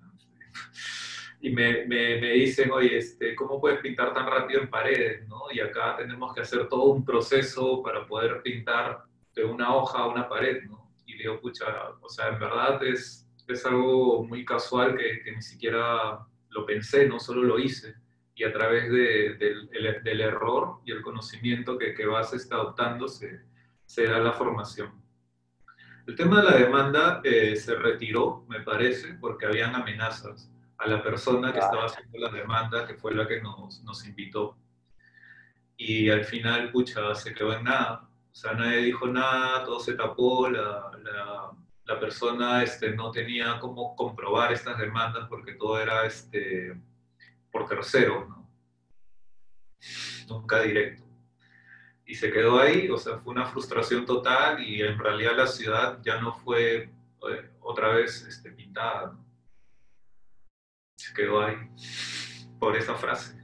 y me dicen, oye, ¿cómo puedes pintar tan rápido en paredes, ¿no? Y acá tenemos que hacer todo un proceso para poder pintar de una hoja a una pared, ¿no? Y digo, pucha, o sea, en verdad es algo muy casual que ni siquiera lo pensé, no solo lo hice. Y a través del error y el conocimiento que vas adoptando se da la formación. El tema de la demanda se retiró, me parece, porque habían amenazas a la persona que estaba haciendo la demanda, que fue la que nos invitó. Y al final, pucha, se quedó en nada. O sea, nadie dijo nada, todo se tapó, la persona no tenía cómo comprobar estas demandas porque todo era por terceros, ¿no? Nunca directo. Y se quedó ahí, o sea, fue una frustración total y en realidad la ciudad ya no fue otra vez pintada, ¿no? Se quedó ahí por esa frase.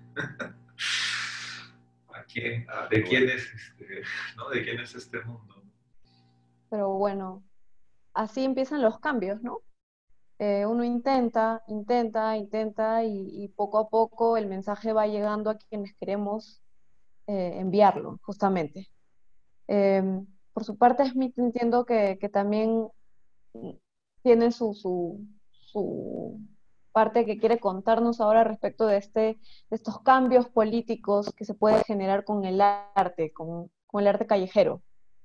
¿De quién es ¿no? ¿De quién es este mundo? Pero bueno, así empiezan los cambios, ¿no? Uno intenta y poco a poco el mensaje va llegando a quienes queremos enviarlo, justamente. Eh, por su parte, Smith entiendo que también tiene su parte que quiere contarnos ahora respecto de estos cambios políticos que se puede generar con el arte, con el arte callejero.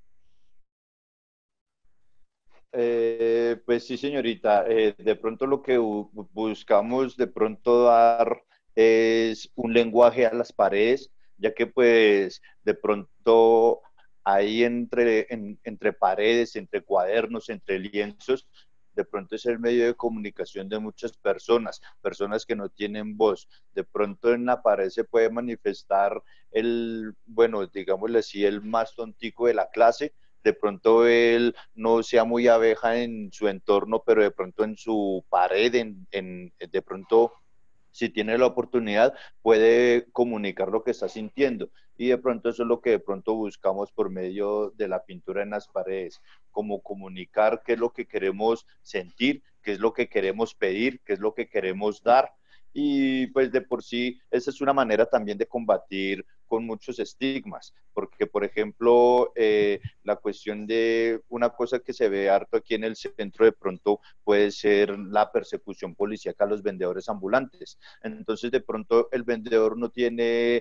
Pues sí, señorita. De pronto lo que buscamos de pronto dar es un lenguaje a las paredes, ya que pues de pronto ahí entre paredes, entre cuadernos, entre lienzos, de pronto es el medio de comunicación de muchas personas, personas que no tienen voz. De pronto en la pared se puede manifestar bueno, digámosle así, el más tontico de la clase. De pronto él no sea muy abeja en su entorno, pero de pronto en su pared, de pronto si tiene la oportunidad, puede comunicar lo que está sintiendo. Y de pronto eso es lo que de pronto buscamos por medio de la pintura en las paredes, como comunicar qué es lo que queremos sentir, qué es lo que queremos pedir, qué es lo que queremos dar. Y pues de por sí, esa es una manera también de combatir con muchos estigmas, porque por ejemplo, la cuestión de una cosa que se ve harto aquí en el centro de pronto puede ser la persecución policíaca a los vendedores ambulantes. Entonces de pronto el vendedor no tiene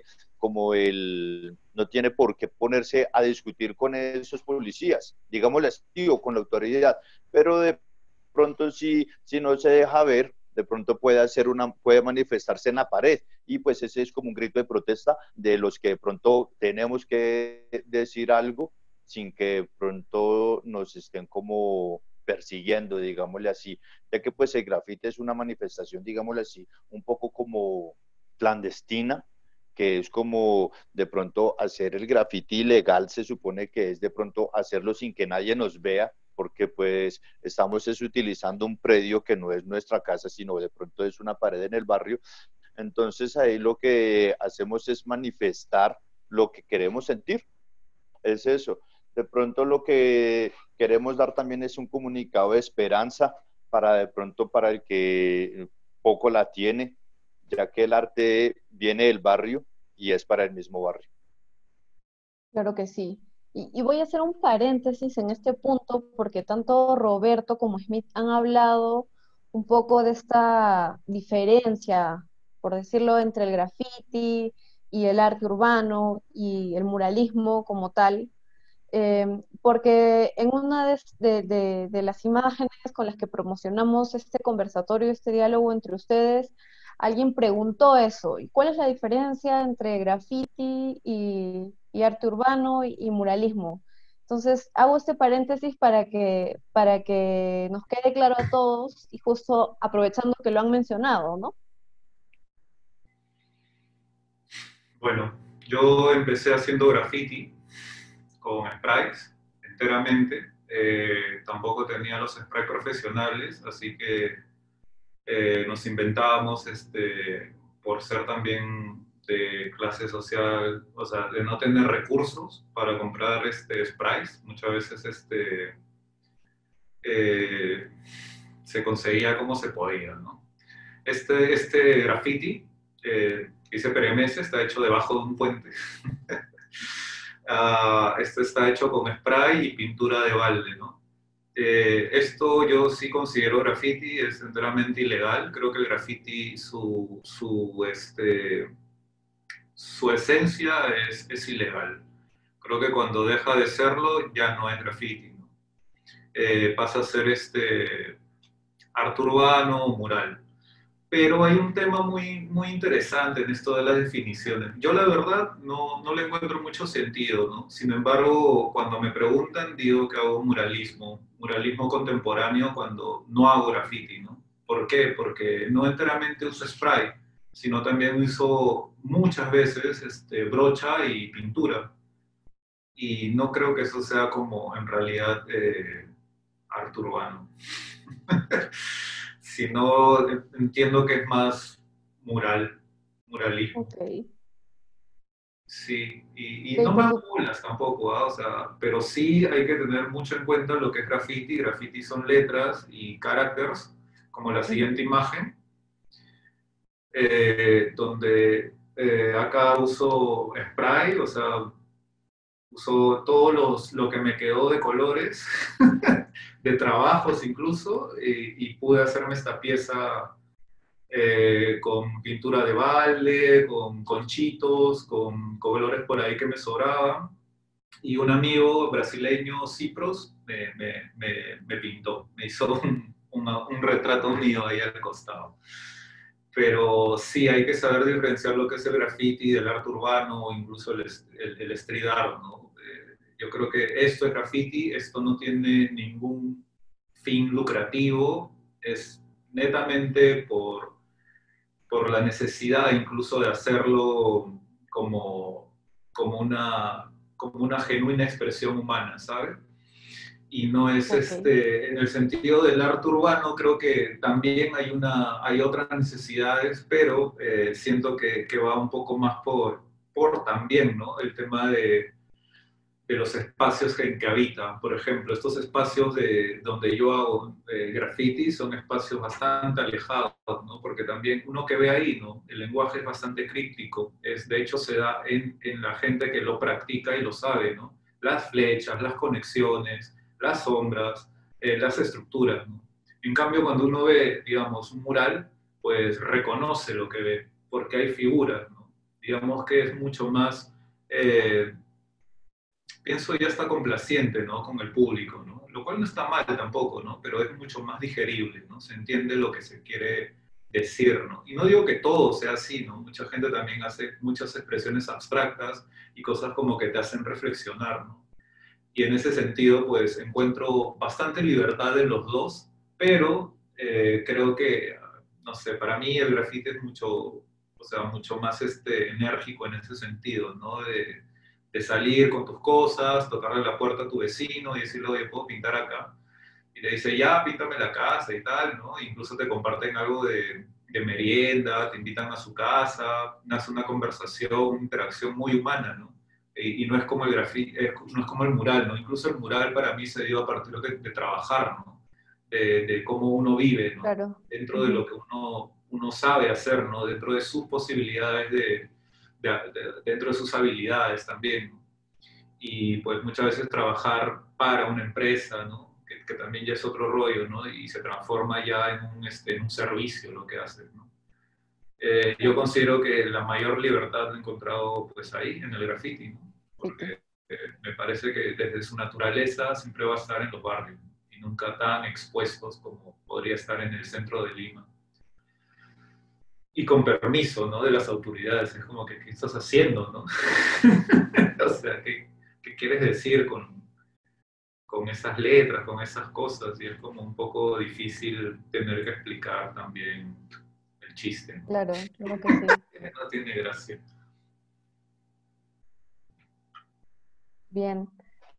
no tiene por qué ponerse a discutir con esos policías, digámosle así, o con la autoridad, pero de pronto si no se deja ver, de pronto puede manifestarse en la pared, y pues ese es como un grito de protesta de los que de pronto tenemos que decir algo sin que de pronto nos estén como persiguiendo, digámosle así, ya que pues el grafite es una manifestación, digámosle así, un poco como clandestina, que es como de pronto hacer el grafiti ilegal, se supone que es de pronto hacerlo sin que nadie nos vea, porque pues estamos utilizando un predio que no es nuestra casa, sino de pronto es una pared en el barrio. Entonces ahí lo que hacemos es manifestar lo que queremos sentir, es eso. De pronto lo que queremos dar también es un comunicado de esperanza para de pronto para el que poco la tiene, ya que el arte viene del barrio y es para el mismo barrio. Claro que sí. Y voy a hacer un paréntesis en este punto porque tanto Roberto como Smith han hablado un poco de esta diferencia, por decirlo, entre el graffiti y el arte urbano y el muralismo como tal, porque en una de las imágenes con las que promocionamos este conversatorio, este diálogo entre ustedes, alguien preguntó eso, ¿y cuál es la diferencia entre graffiti y arte urbano y muralismo? Entonces, hago este paréntesis para que nos quede claro a todos y justo aprovechando que lo han mencionado, ¿no? Bueno, yo empecé haciendo graffiti con sprays enteramente. Tampoco tenía los sprays profesionales, así que nos inventábamos, por ser también de clase social, o sea, de no tener recursos para comprar sprays. Muchas veces eh, se conseguía como se podía, ¿no? Este graffiti que hice Peremese está hecho debajo de un puente. Este está hecho con spray y pintura de balde, ¿no? Esto yo sí considero graffiti, es enteramente ilegal. Creo que el graffiti, su esencia es ilegal. Creo que cuando deja de serlo ya no es graffiti, ¿no? Pasa a ser arte urbano o mural. Pero hay un tema muy interesante en esto de las definiciones. Yo la verdad no le encuentro mucho sentido, ¿no? Sin embargo, cuando me preguntan, digo que hago muralismo contemporáneo cuando no hago graffiti, ¿no? ¿Por qué? Porque no enteramente uso spray, sino también uso muchas veces brocha y pintura. Y no creo que eso sea como en realidad arte urbano. Sino entiendo que es más muralismo. Ok. Sí, y Ok, no me por hago su... bolas tampoco, ¿ah? O sea, pero sí hay que tener mucho en cuenta lo que es graffiti. Graffiti son letras y characters, como la siguiente Ujú. imagen, donde acá uso spray, o sea, uso lo que me quedó de colores, de trabajos incluso, y pude hacerme esta pieza con pintura de balde, con conchitos, con colores por ahí que me sobraban. Y un amigo brasileño, Cipros, me pintó, me hizo un retrato mío ahí al costado. Pero sí, hay que saber diferenciar lo que es el graffiti del arte urbano o incluso el street art, ¿no? Yo creo que esto es graffiti, esto no tiene ningún fin lucrativo, es netamente por la necesidad incluso de hacerlo como, como una genuina expresión humana, ¿sabes? Y no es Ok, en el sentido del arte urbano, creo que también hay otras necesidades, pero siento que va un poco más por también, ¿no? El tema de los espacios en que habitan. Por ejemplo, estos espacios donde yo hago graffiti son espacios bastante alejados, ¿no? Porque también uno que ve ahí, ¿no? El lenguaje es bastante críptico. De hecho, se da en la gente que lo practica y lo sabe, ¿no? Las flechas, las conexiones, las sombras, las estructuras, ¿no? En cambio, cuando uno ve, digamos, un mural, pues reconoce lo que ve, porque hay figuras, ¿no? Digamos que es mucho más... pienso ya está complaciente, ¿no? Con el público, ¿no? Lo cual no está mal tampoco, ¿no? Pero es mucho más digerible, ¿no? Se entiende lo que se quiere decir, ¿no? Y no digo que todo sea así, ¿no? Mucha gente también hace muchas expresiones abstractas y cosas como que te hacen reflexionar, ¿no? Y en ese sentido, pues encuentro bastante libertad en los dos, pero creo que, no sé, para mí el graffiti es mucho, o sea, mucho más enérgico en ese sentido, ¿no? De salir con tus cosas, tocarle la puerta a tu vecino y decirle, oye, ¿puedo pintar acá? Y le dice, ya, píntame la casa y tal, ¿no? Incluso te comparten algo de merienda, te invitan a su casa, nace una conversación, una interacción muy humana, ¿no? Y no es como el grafiti, no es como el mural, ¿no? Incluso el mural para mí se dio a partir de trabajar, ¿no? De cómo uno vive, ¿no? claro. Dentro de lo Ujú. que uno sabe hacer, ¿no? Dentro de sus posibilidades, dentro de sus habilidades también, ¿no? Y pues muchas veces trabajar para una empresa, ¿no? Que también ya es otro rollo, ¿no? Y se transforma ya en un servicio lo que haces, ¿no? Yo Claro. considero que la mayor libertad la he encontrado pues ahí, en el graffiti, ¿no? Fiti. Porque me parece que desde su naturaleza siempre va a estar en los barrios, ¿no? Y nunca tan expuestos como podría estar en el centro de Lima. y con permiso, ¿no? De las autoridades. Es como que, ¿qué estás haciendo, no? O sea, ¿qué quieres decir con esas letras, con esas cosas? Y es como un poco difícil tener que explicar también el chiste, ¿no? Claro, claro que sí. No tiene gracia. Bien.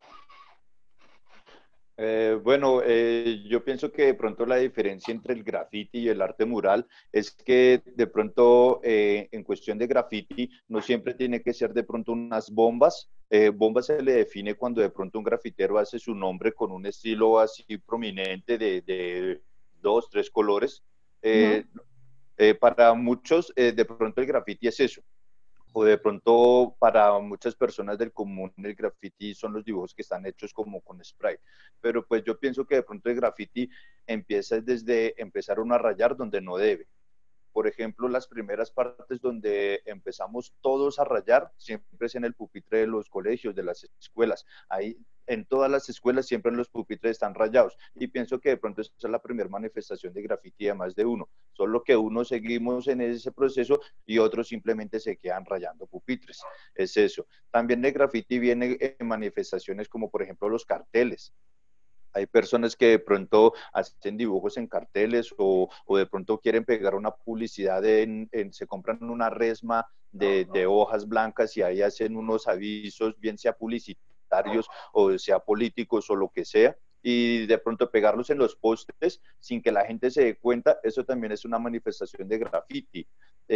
Bueno, yo pienso que de pronto la diferencia entre el graffiti y el arte mural es que de pronto en cuestión de graffiti no siempre tiene que ser de pronto unas bombas. Bomba se le define cuando de pronto un grafitero hace su nombre con un estilo así prominente de dos, tres colores. Eh, Ujú. para muchos, de pronto el graffiti es eso, o de pronto para muchas personas del común el graffiti son los dibujos que están hechos como con spray, pero pues yo pienso que de pronto el graffiti empieza desde empezar uno a rayar donde no debe. Por ejemplo, las primeras partes donde empezamos todos a rayar, siempre es en el pupitre de los colegios, de las escuelas. Ahí, en todas las escuelas, siempre en los pupitres están rayados. Y pienso que de pronto esa es la primera manifestación de grafiti de más de uno. Solo que unos seguimos en ese proceso y otros simplemente se quedan rayando pupitres. Es eso. También de grafiti viene en manifestaciones como, por ejemplo, los carteles. Hay personas que de pronto hacen dibujos en carteles o de pronto quieren pegar una publicidad, se compran una resma de hojas blancas y ahí hacen unos avisos, bien sea publicitarios o sea políticos o lo que sea, y de pronto pegarlos en los postes sin que la gente se dé cuenta, eso también es una manifestación de graffiti.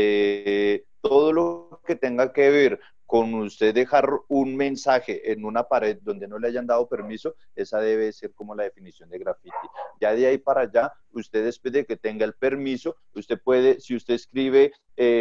Todo lo que tenga que ver con usted dejar un mensaje en una pared donde no le hayan dado permiso, esa debe ser como la definición de graffiti. Ya de ahí para allá, usted después de que tenga el permiso, usted puede, si usted escribe,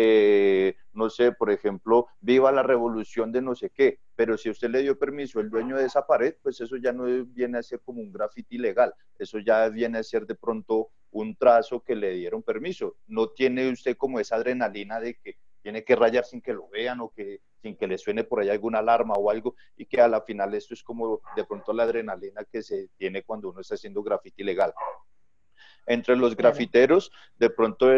no sé, por ejemplo, viva la revolución de no sé qué, pero si usted le dio permiso el dueño de esa pared, pues eso ya no viene a ser como un graffiti legal, eso ya viene a ser de pronto un trazo que le dieron permiso. No tiene usted como esa adrenalina de que tiene que rayar sin que lo vean o que sin que le suene por ahí alguna alarma o algo, y que a la final esto es como de pronto la adrenalina que se tiene cuando uno está haciendo graffiti legal. Entre los Claro. grafiteros, de pronto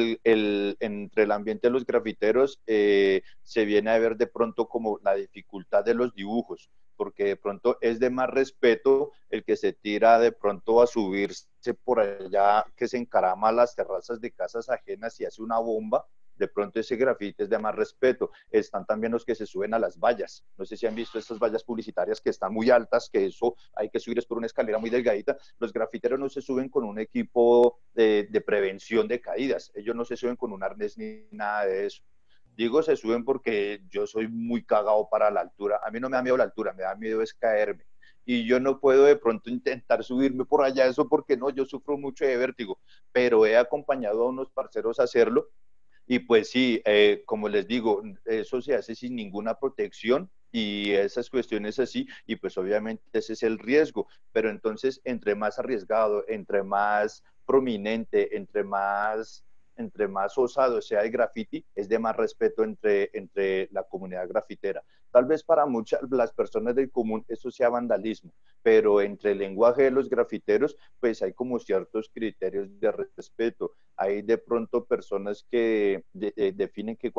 entre el ambiente de los grafiteros se viene a ver de pronto como la dificultad de los dibujos, porque de pronto es de más respeto el que se tira de pronto a subirse por allá, que se encarama a las terrazas de casas ajenas y hace una bomba. De pronto ese grafite es de más respeto. Están también los que se suben a las vallas. No sé si han visto estas vallas publicitarias que están muy altas, que eso hay que subir por una escalera muy delgadita. Los grafiteros no se suben con un equipo de prevención de caídas. Ellos no se suben con un arnés ni nada de eso. Digo, se suben porque yo soy muy cagado para la altura. A mí no me da miedo la altura, me da miedo es caerme. Y yo no puedo de pronto intentar subirme por allá, eso porque no, yo sufro mucho de vértigo, pero he acompañado a unos parceros a hacerlo y pues sí, como les digo, eso se hace sin ninguna protección y esas cuestiones así, y pues obviamente ese es el riesgo, pero entonces entre más arriesgado, entre más prominente, entre más osado sea el graffiti, es de más respeto entre la comunidad grafitera. Tal vez para muchas las personas del común eso sea vandalismo, pero entre el lenguaje de los grafiteros, pues hay como ciertos criterios de respeto. Hay de pronto personas que definen que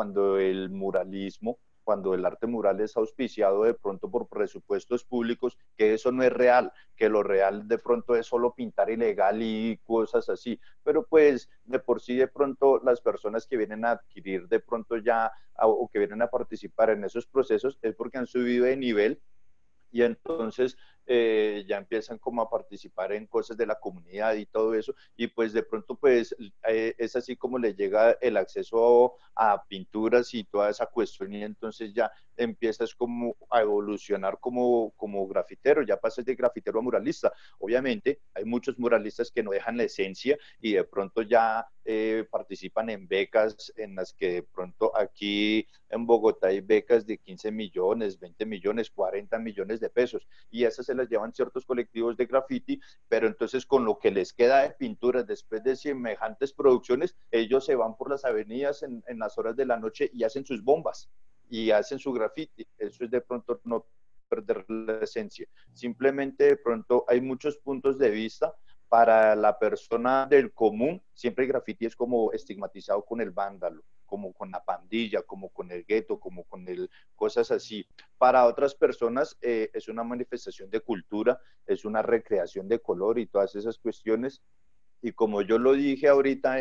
cuando el arte mural es auspiciado de pronto por presupuestos públicos, que eso no es real, que lo real de pronto es solo pintar ilegal y cosas así. Pero pues de por sí de pronto las personas que vienen a adquirir de pronto ya o que vienen a participar en esos procesos es porque han subido de nivel y entonces ya empiezan como a participar en cosas de la comunidad y todo eso, y pues de pronto pues es así como le llega el acceso a pinturas y toda esa cuestión, y entonces ya empiezas como a evolucionar como grafitero, ya pasas de grafitero a muralista. Obviamente hay muchos muralistas que no dejan la esencia y de pronto ya participan en becas en las que de pronto aquí en Bogotá hay becas de 15 millones, 20 millones, 40 millones de pesos, y esas se las llevan ciertos colectivos de graffiti, pero entonces con lo que les queda de pinturas después de semejantes producciones, ellos se van por las avenidas en las horas de la noche y hacen sus bombas y hacen su graffiti. Eso es de pronto no perder la esencia. Simplemente de pronto hay muchos puntos de vista para la persona del común, siempre el graffiti es como estigmatizado con el vándalo, como con la pandilla, como con el gueto, como con el, cosas así. Para otras personas es una manifestación de cultura, es una recreación de color y todas esas cuestiones. Y como yo lo dije ahorita,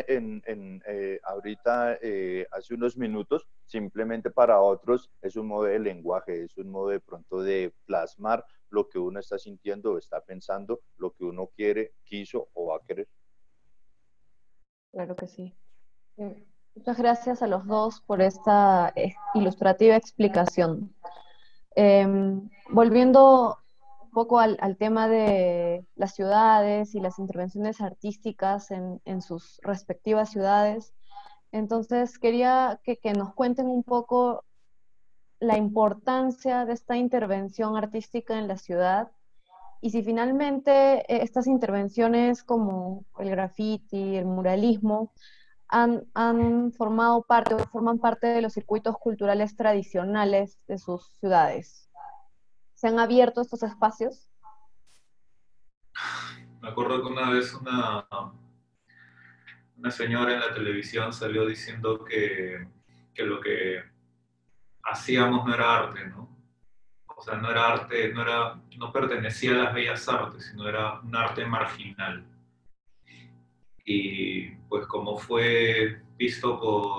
hace unos minutos, simplemente para otros es un modo de lenguaje, es un modo de pronto de plasmar lo que uno está sintiendo o está pensando, lo que uno quiere, quiso o va a querer. Claro que sí. Muchas gracias a los dos por esta ilustrativa explicación. Volviendo un poco al tema de las ciudades y las intervenciones artísticas en sus respectivas ciudades, entonces quería que nos cuenten un poco la importancia de esta intervención artística en la ciudad y si finalmente estas intervenciones como el graffiti, el muralismo, han formado parte o forman parte de los circuitos culturales tradicionales de sus ciudades. ¿Se han abierto estos espacios? Me acuerdo que una vez una señora en la televisión salió diciendo que lo que hacíamos no era arte, ¿no? O sea, no era arte, no pertenecía a las bellas artes, sino era un arte marginal. Y pues como fue visto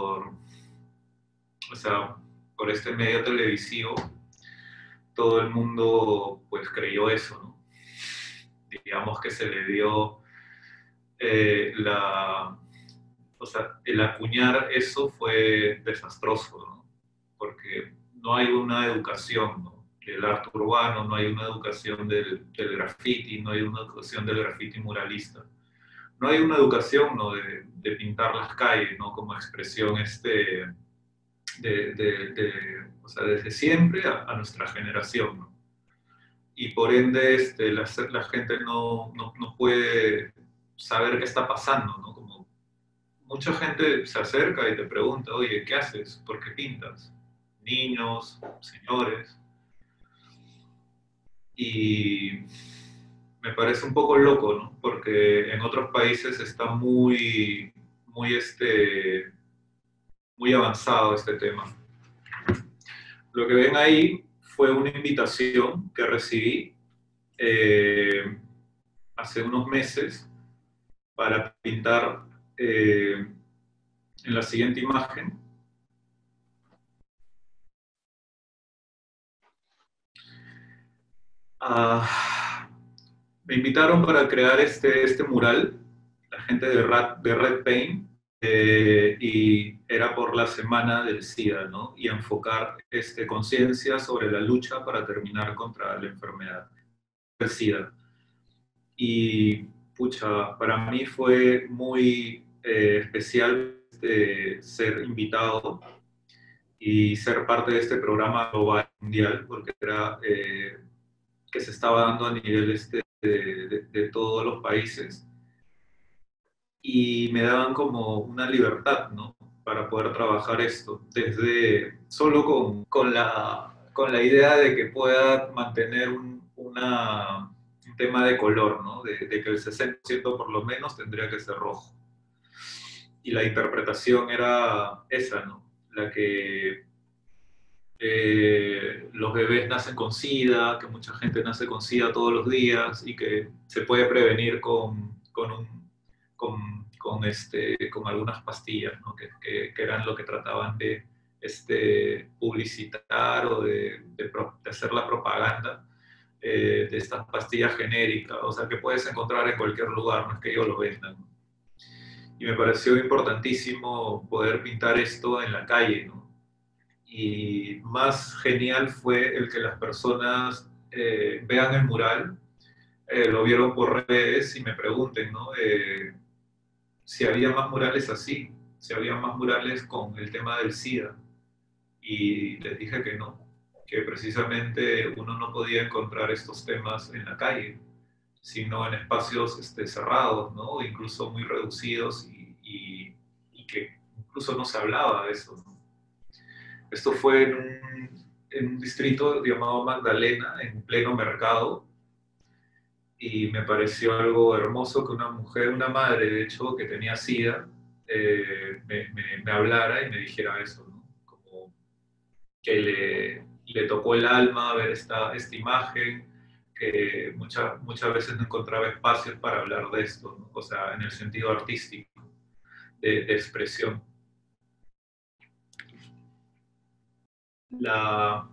o sea, por este medio televisivo, todo el mundo pues creyó eso, ¿no? Digamos que se le dio o sea, el acuñar eso fue desastroso, ¿no? Porque no hay una educación, ¿no? Del arte urbano, no hay una educación del graffiti, no hay una educación del graffiti muralista. No hay una educación, ¿no? de pintar las calles, ¿no? Como expresión o sea, desde siempre a nuestra generación, ¿no? Y por ende la gente no puede saber qué está pasando, ¿no? Como mucha gente se acerca y te pregunta, oye, ¿qué haces? ¿Por qué pintas? Niños, señores. Y me parece un poco loco, ¿no? Porque en otros países está muy avanzado este tema. Lo que ven ahí fue una invitación que recibí hace unos meses para pintar en la siguiente imagen. Me invitaron para crear este mural, la gente de Red Paint, y era por la semana del SIDA, ¿no? Y enfocar conciencia sobre la lucha para terminar contra la enfermedad del SIDA. Y, pucha, para mí fue muy especial ser invitado y ser parte de este programa global mundial, porque era que se estaba dando a nivel de todos los países. Y me daban como una libertad, ¿no? Para poder trabajar esto, desde solo con la idea de que pueda mantener un tema de color, ¿no? De que el 60% por lo menos tendría que ser rojo. Y la interpretación era esa, ¿no? La que los bebés nacen con SIDA, que mucha gente nace con SIDA todos los días y que se puede prevenir con algunas pastillas, ¿no? que eran lo que trataban de publicitar o de hacer la propaganda de estas pastillas genéricas, o sea, que puedes encontrar en cualquier lugar, no es que ellos lo vendan, ¿no? Y me pareció importantísimo poder pintar esto en la calle, ¿no? Y más genial fue el que las personas vean el mural, lo vieron por redes y me pregunten, ¿no? Si había más murales así, si había más murales con el tema del SIDA. Y les dije que no, que precisamente uno no podía encontrar estos temas en la calle, sino en espacios cerrados, ¿no? Incluso muy reducidos y que incluso no se hablaba de eso, ¿no? Esto fue en un distrito llamado Magdalena, en pleno mercado, y me pareció algo hermoso que una mujer, una madre, de hecho, que tenía SIDA, me hablara y me dijera eso, ¿no? Como que le tocó el alma ver esta imagen, que muchas veces no encontraba espacios para hablar de esto, ¿no? O sea, en el sentido artístico, de expresión. La,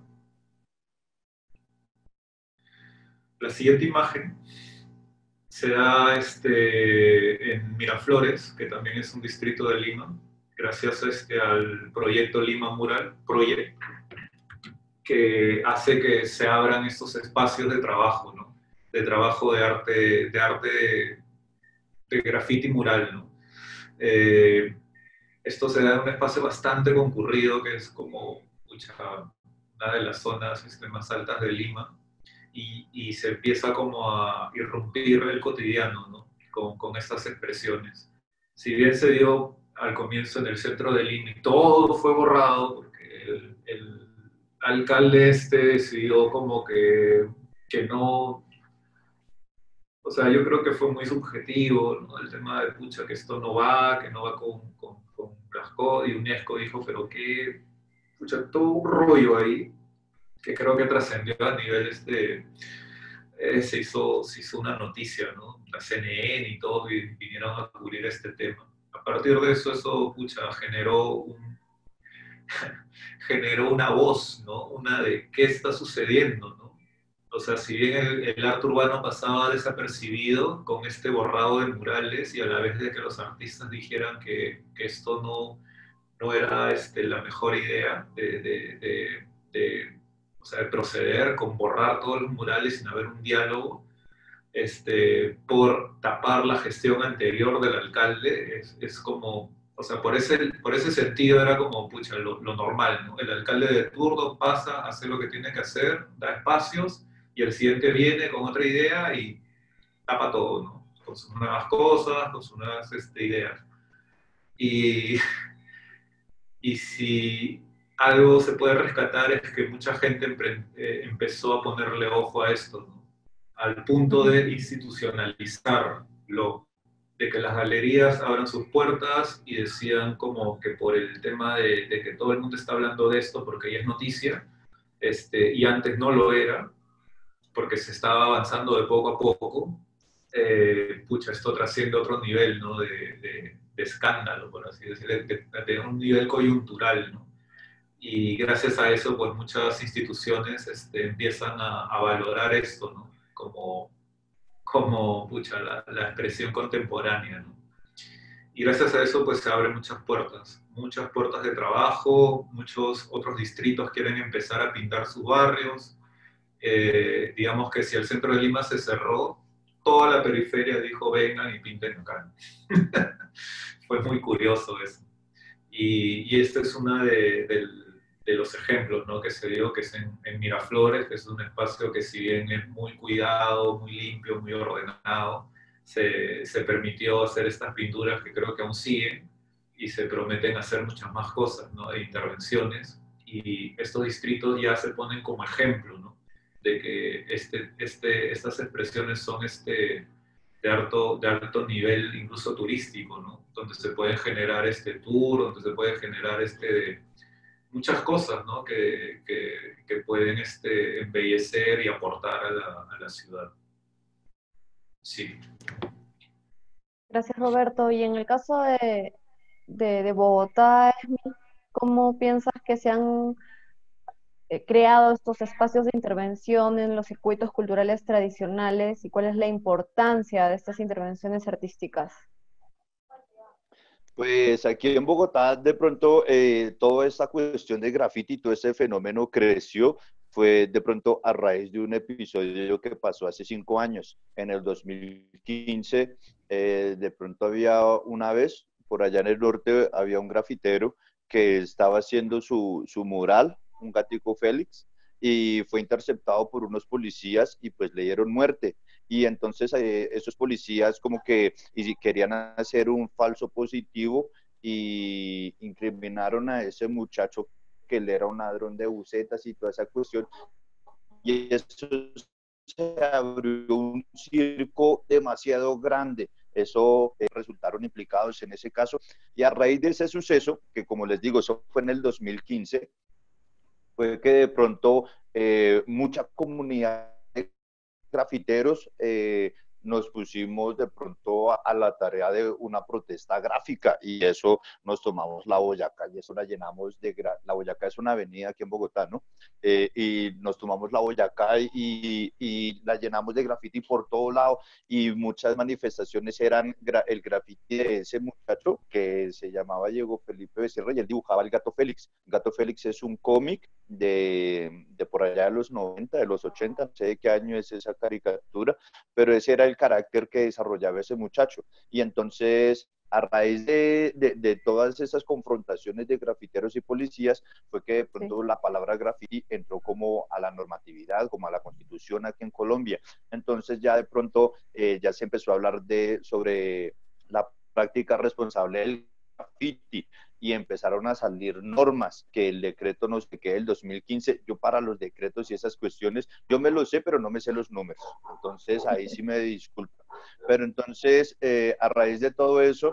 la siguiente imagen se da en Miraflores, que también es un distrito de Lima, gracias al proyecto Lima Mural Project, que hace que se abran estos espacios de trabajo, ¿no? De trabajo de graffiti mural, ¿no? Esto se da en un espacio bastante concurrido, que es como una de las zonas más altas de Lima, y se empieza como a irrumpir el cotidiano, ¿no? Con estas expresiones. Si bien se dio al comienzo en el centro de Lima y todo fue borrado, porque el alcalde decidió como que no, o sea, yo creo que fue muy subjetivo, ¿no? El tema de, pucha, que esto no va, que no va con las cosas, y UNESCO dijo, pero qué, pucha, todo un rollo ahí, que creo que trascendió a nivel se hizo una noticia, ¿no? La CNN y todo vinieron a cubrir este tema. A partir de eso pucha, generó una voz, ¿no? Una de qué está sucediendo, ¿no? O sea, si bien el arte urbano pasaba desapercibido con este borrado de murales y a la vez de que los artistas dijeran que esto no era la mejor idea o sea, de proceder con borrar todos los murales sin haber un diálogo, por tapar la gestión anterior del alcalde, es como, o sea, por ese sentido era como, pucha, lo normal, ¿no? El alcalde de turno pasa, hace lo que tiene que hacer, da espacios, y el siguiente viene con otra idea y tapa todo, ¿no? Con sus nuevas cosas, con sus nuevas ideas. Y, y si algo se puede rescatar es que mucha gente empezó a ponerle ojo a esto, ¿no? Al punto de institucionalizarlo, de que las galerías abran sus puertas y decían como que por el tema de que todo el mundo está hablando de esto porque ya es noticia, y antes no lo era, porque se estaba avanzando de poco a poco, pucha, esto trasciende a otro nivel, ¿no? De escándalo, por así decirlo, de un nivel coyuntural, ¿no? Y gracias a eso, pues muchas instituciones empiezan a valorar esto, ¿no? Como pucha, la expresión contemporánea, ¿no? Y gracias a eso, pues se abren muchas puertas de trabajo, muchos otros distritos quieren empezar a pintar sus barrios. Digamos que si el centro de Lima se cerró, toda la periferia dijo, vengan y pinten acá. Fue muy curioso eso. Y este es uno de los ejemplos, ¿no? Que se dio, que es en Miraflores, que es un espacio que si bien es muy cuidado, muy limpio, muy ordenado, se permitió hacer estas pinturas que creo que aún siguen y se prometen hacer muchas más cosas, ¿no? De intervenciones. Y estos distritos ya se ponen como ejemplo, ¿no? De que estas expresiones son de alto nivel, incluso turístico, ¿no? Donde se puede generar este tour, donde se puede generar muchas cosas, ¿no? Que pueden embellecer y aportar a la ciudad. Sí. Gracias, Roberto. Y en el caso de Bogotá, ¿cómo piensas que se han creado estos espacios de intervención en los circuitos culturales tradicionales y cuál es la importancia de estas intervenciones artísticas? Pues aquí en Bogotá, de pronto, toda esta cuestión de graffiti, todo este fenómeno creció, fue de pronto a raíz de un episodio que pasó hace 5 años. En el 2015, de pronto había una vez, por allá en el norte, había un grafitero que estaba haciendo su mural, un gatico Félix, y fue interceptado por unos policías y pues le dieron muerte. Y entonces esos policías como que y querían hacer un falso positivo y incriminaron a ese muchacho que él era un ladrón de bucetas y toda esa cuestión. Y eso se abrió un circo demasiado grande. Eso resultaron implicados en ese caso. Y a raíz de ese suceso, que como les digo, eso fue en el 2015, fue que de pronto mucha comunidad de grafiteros nos pusimos de pronto a la tarea de una protesta gráfica y eso nos tomamos la Boyacá y eso la llenamos la Boyacá es una avenida aquí en Bogotá, ¿no? Y nos tomamos la Boyacá y la llenamos de graffiti por todo lado y muchas manifestaciones eran el graffiti de ese muchacho que se llamaba Diego Felipe Becerra y él dibujaba el Gato Félix. El Gato Félix es un cómic de por allá de los 90, de los 80, no sé de qué año es esa caricatura, pero ese era el carácter que desarrollaba ese muchacho. Y entonces, a raíz de todas esas confrontaciones de grafiteros y policías, fue que de pronto la palabra graffiti entró como a la normatividad, como a la constitución aquí en Colombia. Entonces ya de pronto ya se empezó a hablar sobre la práctica responsable del graffiti y empezaron a salir normas, que el decreto no sé qué del 2015, yo para los decretos y esas cuestiones, yo me los sé, pero no me sé los números, entonces ahí sí me disculpa. Pero entonces, a raíz de todo eso,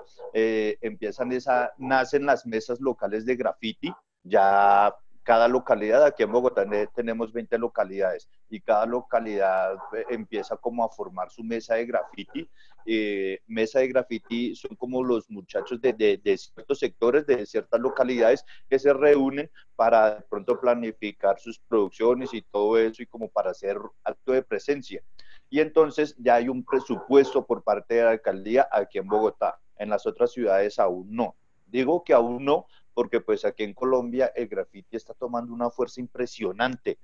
nacen las mesas locales de graffiti, ya cada localidad, aquí en Bogotá tenemos 20 localidades y cada localidad empieza como a formar su mesa de graffiti. Mesa de graffiti son como los muchachos de ciertos sectores, de ciertas localidades que se reúnen para de pronto planificar sus producciones y todo eso y como para hacer acto de presencia. Y entonces ya hay un presupuesto por parte de la alcaldía aquí en Bogotá. En las otras ciudades aún no. Digo que aún no porque pues aquí en Colombia el graffiti está tomando una fuerza impresionante.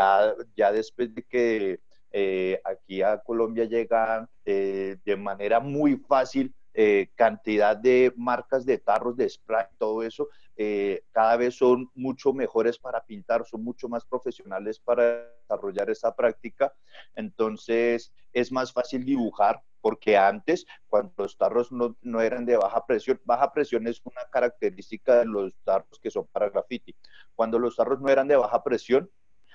Ya después de que aquí a Colombia llegan de manera muy fácil cantidad de marcas de tarros, de spray, todo eso, cada vez son mucho mejores para pintar, son mucho más profesionales para desarrollar esa práctica. Entonces es más fácil dibujar, porque antes, cuando los tarros no eran de baja presión es una característica de los tarros que son para graffiti. Cuando los tarros no eran de baja presión,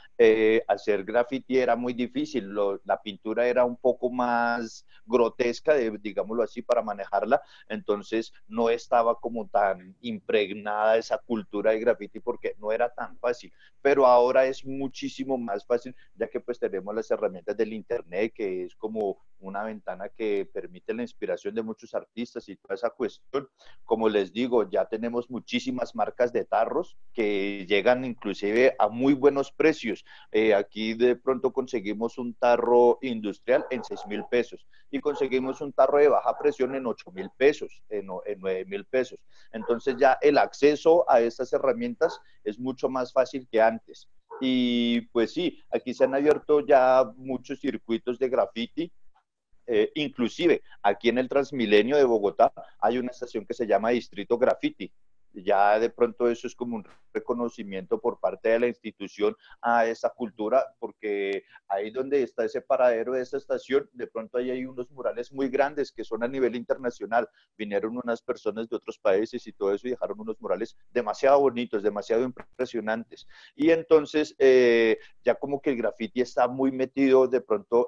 hacer graffiti era muy difícil, la pintura era un poco más grotesca, digámoslo así, para manejarla, entonces no estaba como tan impregnada esa cultura de graffiti porque no era tan fácil, pero ahora es muchísimo más fácil, ya que pues tenemos las herramientas del internet, que es como una ventana que permite la inspiración de muchos artistas y toda esa cuestión. Como les digo, ya tenemos muchísimas marcas de tarros que llegan inclusive a muy buenos precios. Aquí de pronto conseguimos un tarro industrial en 6.000 pesos y conseguimos un tarro de baja presión en 8.000 pesos, en 9.000 pesos. Entonces ya el acceso a estas herramientas es mucho más fácil que antes. Y pues sí, aquí se han abierto ya muchos circuitos de graffiti. Inclusive aquí en el Transmilenio de Bogotá hay una estación que se llama Distrito Graffiti. Ya de pronto eso es como un reconocimiento por parte de la institución a esa cultura, porque ahí donde está ese paradero de esa estación, de pronto ahí hay unos murales muy grandes que son a nivel internacional. Vinieron unas personas de otros países y todo eso y dejaron unos murales demasiado bonitos, demasiado impresionantes. Y entonces ya como que el graffiti está muy metido de pronto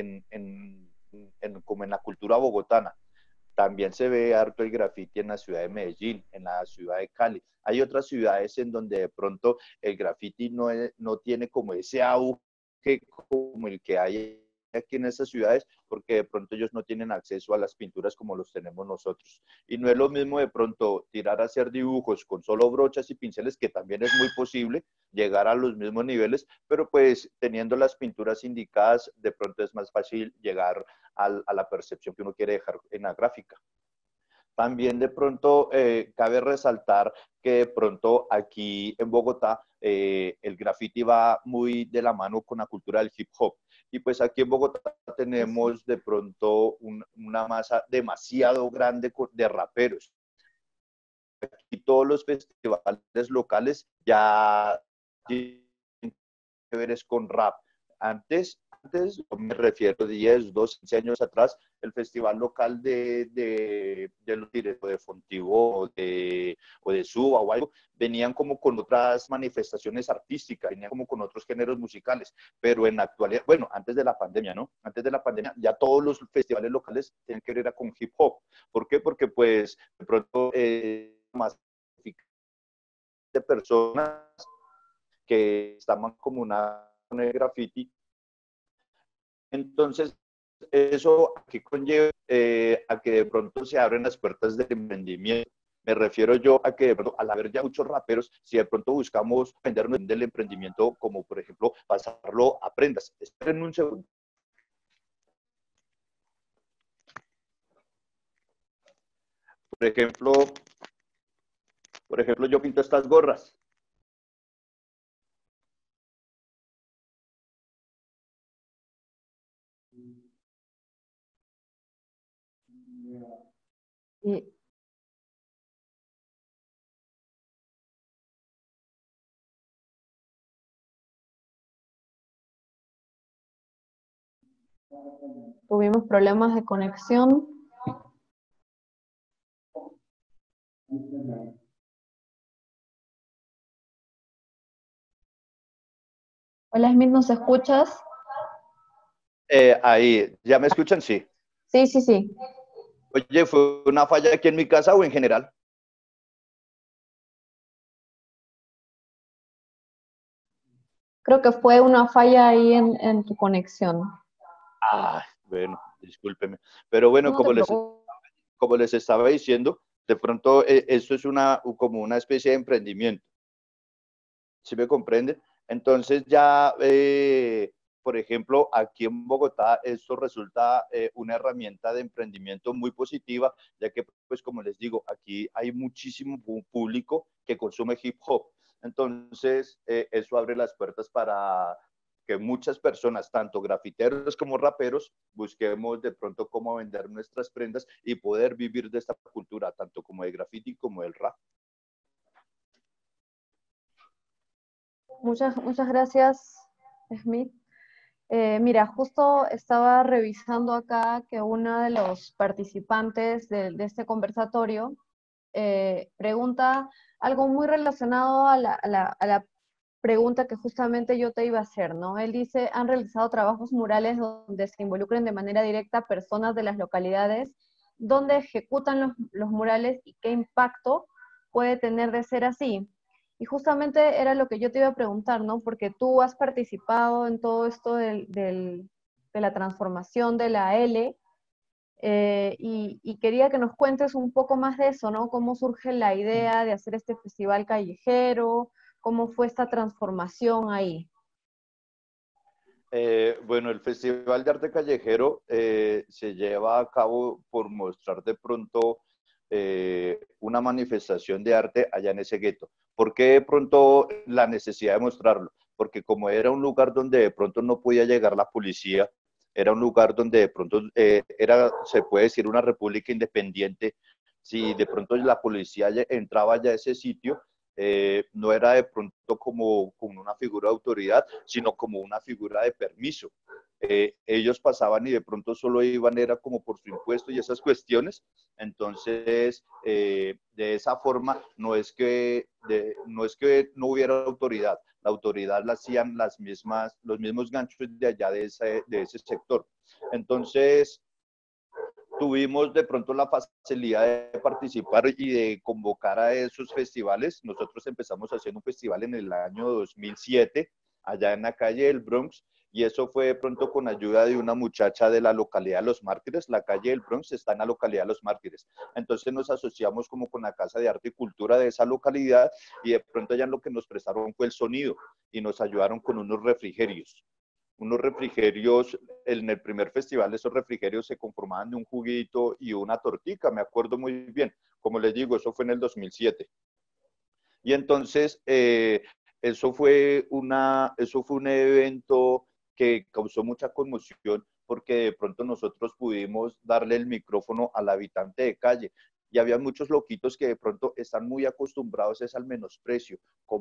como en la cultura bogotana. También se ve harto el graffiti en la ciudad de Medellín, en la ciudad de Cali. Hay otras ciudades en donde de pronto el graffiti no tiene como ese auge como el que hay aquí en estas ciudades, porque de pronto ellos no tienen acceso a las pinturas como los tenemos nosotros. Y no es lo mismo de pronto tirar a hacer dibujos con solo brochas y pinceles, que también es muy posible llegar a los mismos niveles, pero pues teniendo las pinturas indicadas, de pronto es más fácil llegar a la percepción que uno quiere dejar en la gráfica. También de pronto cabe resaltar que de pronto aquí en Bogotá el graffiti va muy de la mano con la cultura del hip hop. Y pues aquí en Bogotá tenemos de pronto una masa demasiado grande de raperos. Aquí todos los festivales locales ya tienen que ver con rap. Antes antes, yo me refiero 10, 12, 15 años atrás, el festival local de Fontivo o de Suba o algo, venían como con otras manifestaciones artísticas, venían como con otros géneros musicales, pero en la actualidad, bueno, antes de la pandemia, ¿no? Antes de la pandemia ya todos los festivales locales tienen que ver con hip hop. ¿Por qué? Porque pues de pronto más de personas que estaban como una de graffiti. Entonces, eso aquí conlleva a que de pronto se abren las puertas del emprendimiento. Me refiero yo a que de pronto, al haber ya muchos raperos, si de pronto buscamos vendernos del emprendimiento, como por ejemplo pasarlo a prendas. Esperen un segundo. Por ejemplo, yo pinto estas gorras. Y, tuvimos problemas de conexión. Hola, Smith, ¿nos escuchas? Ahí, ¿ya me escuchan? Sí. Sí, sí, sí. Oye, ¿fue una falla aquí en mi casa o en general? Creo que fue una falla ahí en tu conexión. Ah, bueno, discúlpeme. Pero bueno, No te preocupes. como les estaba diciendo, de pronto esto es como una especie de emprendimiento. ¿Sí me comprenden? Entonces ya, por ejemplo, aquí en Bogotá, esto resulta una herramienta de emprendimiento muy positiva, ya que, pues como les digo, aquí hay muchísimo público que consume hip hop. Entonces, eso abre las puertas para que muchas personas, tanto grafiteros como raperos, busquemos de pronto cómo vender nuestras prendas y poder vivir de esta cultura, tanto como de graffiti como del rap. Muchas gracias, Smith. Mira, justo estaba revisando acá que uno de los participantes de este conversatorio pregunta algo muy relacionado a la pregunta que justamente yo te iba a hacer, ¿no? Él dice, ¿han realizado trabajos murales donde se involucren de manera directa personas de las localidades donde ejecutan los murales y qué impacto puede tener de ser así? Y justamente era lo que yo te iba a preguntar, ¿no? Porque tú has participado en todo esto de la transformación de la L, y quería que nos cuentes un poco más de eso, ¿no? Cómo surge la idea de hacer este festival callejero, cómo fue esta transformación ahí. Bueno, el Festival de Arte Callejero se lleva a cabo por mostrar de pronto una manifestación de arte allá en ese gueto. ¿Por qué de pronto la necesidad de mostrarlo? Porque como era un lugar donde de pronto no podía llegar la policía, era un lugar donde de pronto se puede decir, una república independiente. Si de pronto la policía entraba ya a ese sitio, no era de pronto como una figura de autoridad, sino como una figura de permiso. Ellos pasaban y de pronto solo iban, era como por su impuesto y esas cuestiones. Entonces, de esa forma, no es que no hubiera autoridad, la autoridad la hacían los mismos ganchos de allá de ese sector. Entonces, tuvimos de pronto la facilidad de participar y de convocar a esos festivales. Nosotros empezamos haciendo un festival en el año 2007, allá en la calle del Bronx, y eso fue de pronto con ayuda de una muchacha de la localidad de Los Mártires. La calle del Bronx está en la localidad de Los Mártires. Entonces nos asociamos como con la Casa de Arte y Cultura de esa localidad, y de pronto ya lo que nos prestaron fue el sonido y nos ayudaron con unos refrigerios. En el primer festival esos refrigerios se conformaban de un juguito y una tortica, me acuerdo muy bien. Como les digo, eso fue en el 2007. Y entonces eso fue un evento que causó mucha conmoción, porque de pronto nosotros pudimos darle el micrófono al habitante de calle. y había muchos loquitos que de pronto están muy acostumbrados es al menosprecio,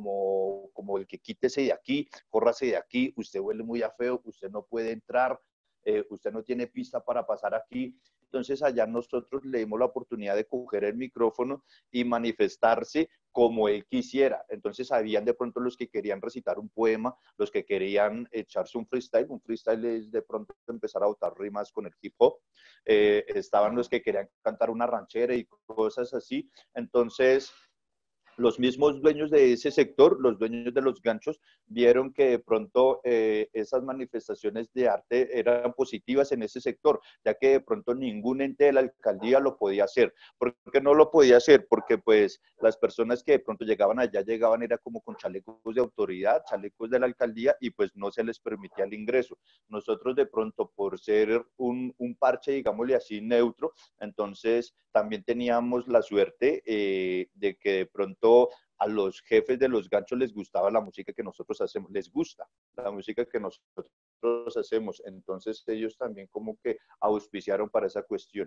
como el que quítese de aquí, córrase de aquí, usted huele muy a feo, usted no puede entrar, usted no tiene pista para pasar aquí. Entonces allá nosotros le dimos la oportunidad de coger el micrófono y manifestarse como él quisiera. Entonces habían de pronto los que querían recitar un poema, los que querían echarse un freestyle es de pronto empezar a botar rimas con el hip hop, estaban los que querían cantar una ranchera y cosas así. Entonces los mismos dueños de ese sector, los dueños de los ganchos, vieron que de pronto esas manifestaciones de arte eran positivas en ese sector, ya que de pronto ningún ente de la alcaldía lo podía hacer. ¿Por qué no lo podía hacer? Porque pues las personas que de pronto llegaban allá, llegaban era como con chalecos de autoridad, chalecos de la alcaldía, y pues no se les permitía el ingreso. Nosotros de pronto, por ser un parche, digámosle así, neutro, entonces también teníamos la suerte de que de pronto a los jefes de los ganchos les gustaba la música que nosotros hacemos, les gusta la música que nosotros hacemos, entonces ellos también como que auspiciaron para esa cuestión.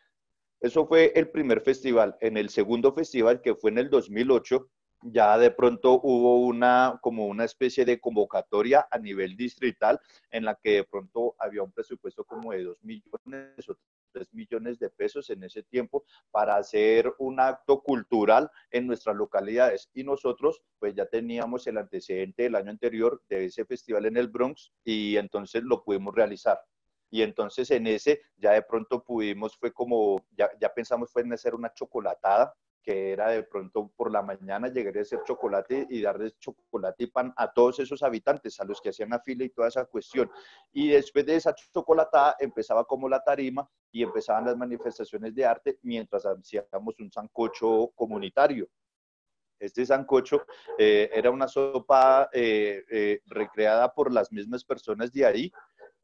Eso fue el primer festival. En el segundo festival, que fue en el 2008, ya de pronto hubo como una especie de convocatoria a nivel distrital en la que de pronto había un presupuesto como de 2 millones o 3 millones de pesos en ese tiempo para hacer un acto cultural en nuestras localidades. Y nosotros pues ya teníamos el antecedente del año anterior de ese festival en el Bronx y entonces lo pudimos realizar. Y entonces en ese ya de pronto pudimos, fue como, ya pensamos fue en hacer una chocolatada, que era de pronto por la mañana llegar a hacer chocolate y darles chocolate y pan a todos esos habitantes, a los que hacían la fila y toda esa cuestión. Y después de esa chocolatada empezaba como la tarima y empezaban las manifestaciones de arte mientras hacíamos un sancocho comunitario. Este sancocho era una sopa recreada por las mismas personas de ahí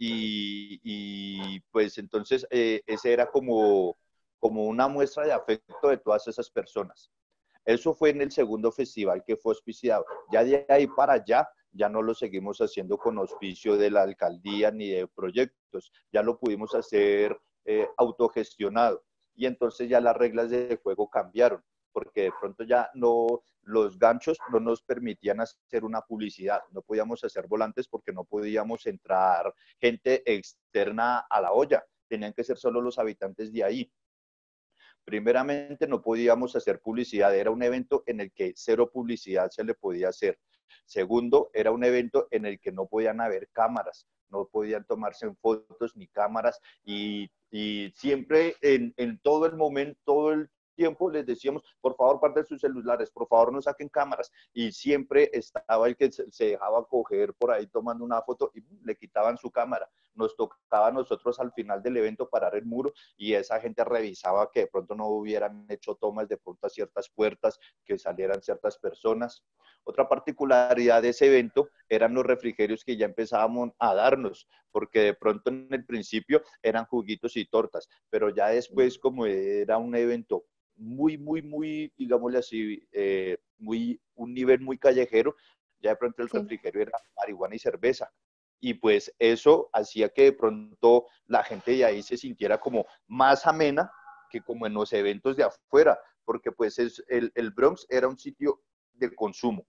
y pues entonces ese era como una muestra de afecto de todas esas personas. Eso fue en el segundo festival que fue auspiciado. Ya de ahí para allá, ya no lo seguimos haciendo con auspicio de la alcaldía ni de proyectos, ya lo pudimos hacer autogestionado. Y entonces ya las reglas de juego cambiaron, porque de pronto ya no, los ganchos no nos permitían hacer una publicidad, no podíamos hacer volantes porque no podíamos entrar gente externa a la olla, tenían que ser solo los habitantes de ahí. Primeramente, no podíamos hacer publicidad, era un evento en el que cero publicidad se le podía hacer. Segundo, era un evento en el que no podían haber cámaras, no podían tomarse en fotos ni cámaras y siempre en todo el momento, todo el tiempo les decíamos, por favor, guarden sus celulares, por favor, no saquen cámaras. Y siempre estaba el que se dejaba coger por ahí tomando una foto y le quitaban su cámara. Nos tocaba a nosotros al final del evento parar el muro y esa gente revisaba que de pronto no hubieran hecho tomas de pronto a ciertas puertas, que salieran ciertas personas. Otra particularidad de ese evento eran los refrigerios que ya empezábamos a darnos, porque de pronto en el principio eran juguitos y tortas, pero ya después como era un evento muy, digámosle así, un nivel muy callejero, ya de pronto el refrigerio era marihuana y cerveza. Y pues eso hacía que de pronto la gente de ahí se sintiera como más amena que como en los eventos de afuera, porque pues el Bronx era un sitio de consumo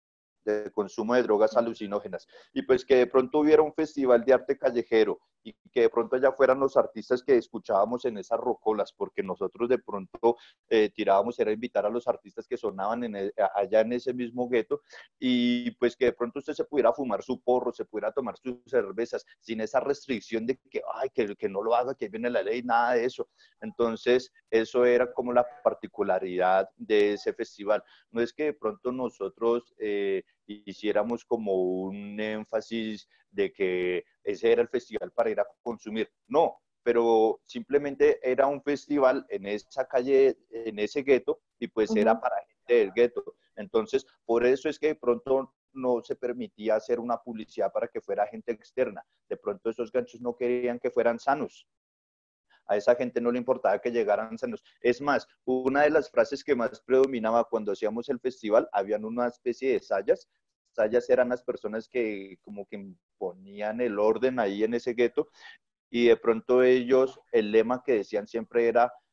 de drogas alucinógenas. Y pues que de pronto hubiera un festival de arte callejero y que de pronto ya fueran los artistas que escuchábamos en esas rocolas, porque nosotros de pronto tirábamos, era invitar a los artistas que sonaban allá en ese mismo gueto, y pues que de pronto usted se pudiera fumar su porro, se pudiera tomar sus cervezas, sin esa restricción de que, ay, que no lo haga, que viene la ley, nada de eso. Entonces, eso era como la particularidad de ese festival. No es que de pronto nosotros hiciéramos como un énfasis de que ese era el festival para ir a consumir. No, pero simplemente era un festival en esa calle, en ese gueto, y pues era para gente del gueto. Entonces, por eso es que de pronto no se permitía hacer una publicidad para que fuera gente externa. De pronto esos ganchos no querían que fueran sanos. A esa gente no le importaba que llegaran sanos. Es más, una de las frases que más predominaba cuando hacíamos el festival, habían una especie de sayas. Sayas eran las personas que como que ponían el orden ahí en ese gueto y de pronto ellos, el lema que decían siempre era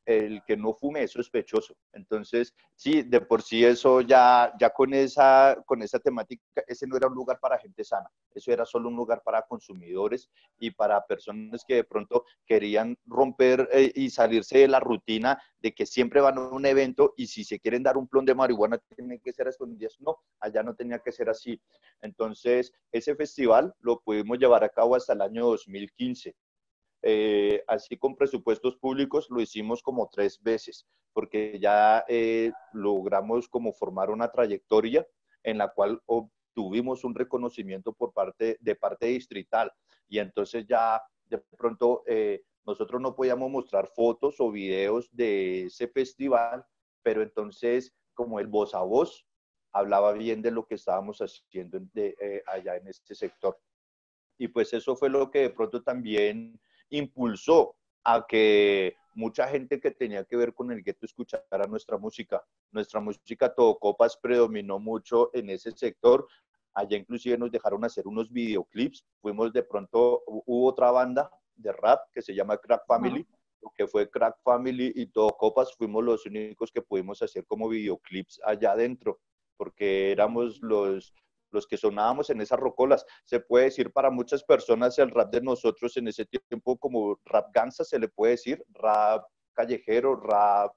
el que no fume es sospechoso. Entonces, sí, de por sí eso ya con esa temática, ese no era un lugar para gente sana, eso era solo un lugar para consumidores y para personas que de pronto querían romper y salirse de la rutina de que siempre van a un evento y si se quieren dar un plon de marihuana tienen que ser a escondidas. No, allá no tenía que ser así. Entonces, ese festival lo pudimos llevar a cabo hasta el año 2015. Así con presupuestos públicos lo hicimos como 3 veces, porque ya logramos como formar una trayectoria en la cual obtuvimos un reconocimiento por parte distrital, y entonces ya de pronto nosotros no podíamos mostrar fotos o videos de ese festival, pero entonces como el voz a voz hablaba bien de lo que estábamos haciendo allá en este sector. Y pues eso fue lo que de pronto también impulsó a que mucha gente que tenía que ver con el gueto escuchara nuestra música. Nuestra música Todocopas predominó mucho en ese sector. Allá inclusive nos dejaron hacer unos videoclips. Fuimos de pronto, hubo otra banda de rap que se llama Crack Family, lo que fue Crack Family y Todocopas, fuimos los únicos que pudimos hacer como videoclips allá adentro, porque éramos los que sonábamos en esas rocolas. Se puede decir para muchas personas el rap de nosotros en ese tiempo como rap gangsta, se le puede decir, rap callejero, rap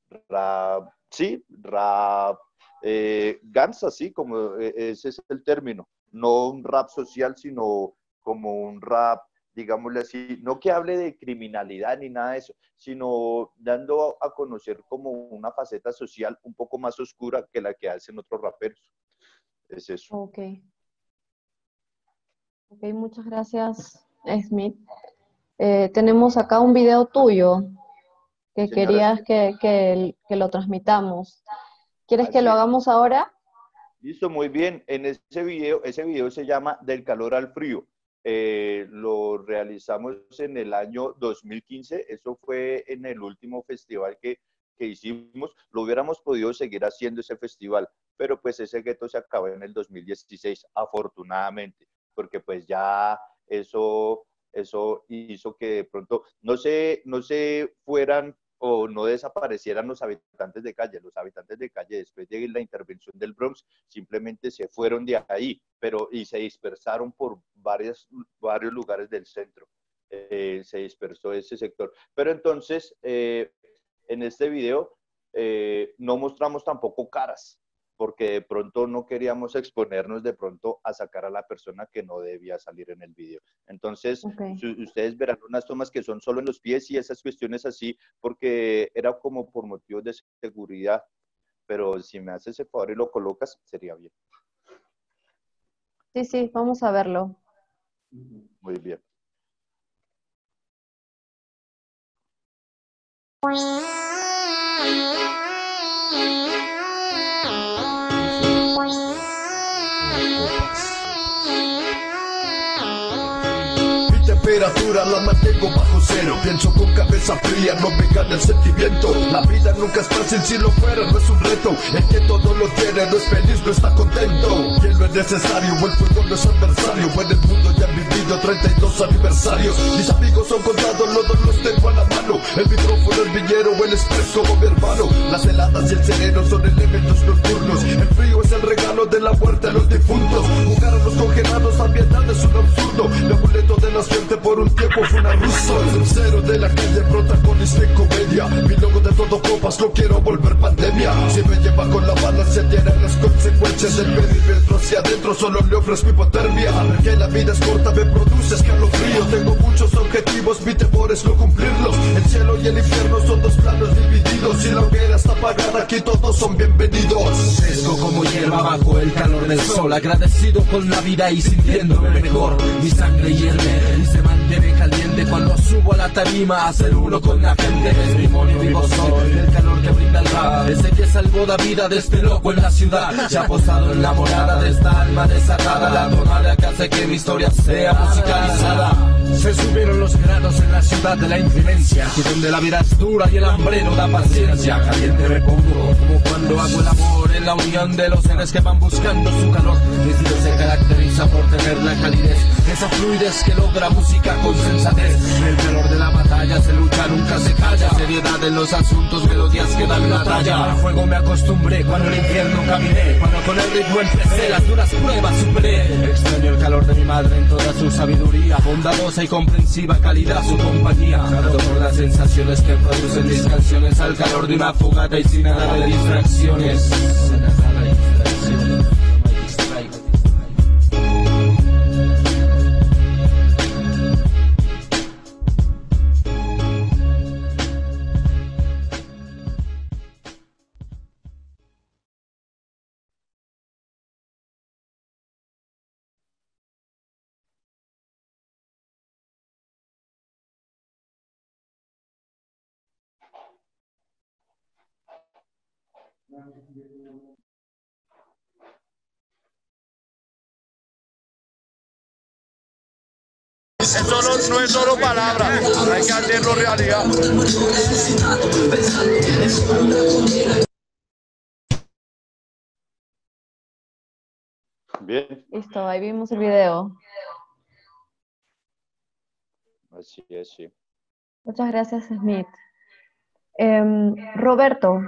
gangsta, sí, como ese es el término. No un rap social, sino como un rap, digámosle así, no que hable de criminalidad ni nada de eso, sino dando a conocer como una faceta social un poco más oscura que la que hacen otros raperos. Es eso. Ok, muchas gracias, Smith. Tenemos acá un video tuyo que querías que lo transmitamos. ¿Quieres que lo hagamos ahora? Listo, muy bien. En ese video se llama Del calor al frío. Lo realizamos en el año 2015. Eso fue en el último festival que hicimos. Lo hubiéramos podido seguir haciendo ese festival, pero pues ese gueto se acabó en el 2016, afortunadamente, porque pues ya eso hizo que de pronto no se fueran o no desaparecieran los habitantes de calle. Los habitantes de calle, después de la intervención del Bronx, simplemente se fueron de ahí, y se dispersaron por varios lugares del centro. Se dispersó ese sector. Pero entonces, en este video no mostramos tampoco caras, porque de pronto no queríamos exponernos de pronto a sacar a la persona que no debía salir en el video. Entonces, ustedes verán unas tomas que son solo en los pies y esas cuestiones así, porque era como por motivos de seguridad. Pero si me haces el favor y lo colocas, sería bien. Sí, vamos a verlo. Muy bien. Temperatura la mantengo bajo cero. Pienso con cabeza fría, no me gana el sentimiento. La vida nunca es fácil, si lo fuera no es un reto. El que todo lo tiene no es feliz, no está contento. Y lo es necesario, el fútbol no es adversario. En el mundo ya han vivido 32 aniversarios. Mis amigos son contados, los tengo a la mano. El micrófono, el viñero, el expreso como mi hermano. Las heladas y el sereno son elementos nocturnos. El frío es el regalo de la muerte a los difuntos. Jugar a los congelados también es un absurdo. El amuleto de la suerte por un tiempo fue una rusa. Soy cero de la calle, protagonista en comedia. Mi logo de Todocopas, no quiero volver pandemia. Si me lleva con la bala se tienen las consecuencias. El perímetro hacia adentro solo le ofrezco hipotermia. Que la vida es corta, me produce escalofrío. Tengo muchos objetivos, mi temor es no cumplirlos. El cielo y el infierno son dos planos divididos. Si la hoguera está apagada, aquí todos son bienvenidos. Fresco como hierba bajo el calor del sol, agradecido con la vida y sintiéndome mejor. Mi sangre hierve y se mantiene caliente cuando subo a la tarima a ser uno con la gente. Testimonio vivo soy del calor que brinda el rap. Ese que salvó la vida de este loco en la ciudad. Ya posado en la morada de esta alma desatada. La tonada que hace que mi historia sea musicalizada. Se subieron los grados en la ciudad de la inclemencia, aquí donde la vida es dura y el hambre no da paciencia. Caliente me pongo, como cuando hago el amor, en la unión de los seres que van buscando su calor. Mi estilo se caracteriza por tener la calidez, esa fluidez que logra música con sensatez. En el calor de la batalla se lucha, nunca se calla. Seriedad en los asuntos, melodías que dan la talla. Al fuego me acostumbré cuando el infierno caminé, cuando con el ritmo empecé, las duras pruebas superé. Extraño el calor de mi madre en toda su sabiduría, bondadosa y comprensiva, calidad su compañía. Grato por las sensaciones que producen mis canciones, al calor de una fogata y sin nada de distracciones. Sin nada de distracciones, no me distraigo. Eso no es solo palabras, hay que hacerlo realidad. Bien, Listo, ahí vimos el video. así es, sí. Muchas gracias, Smith. Roberto,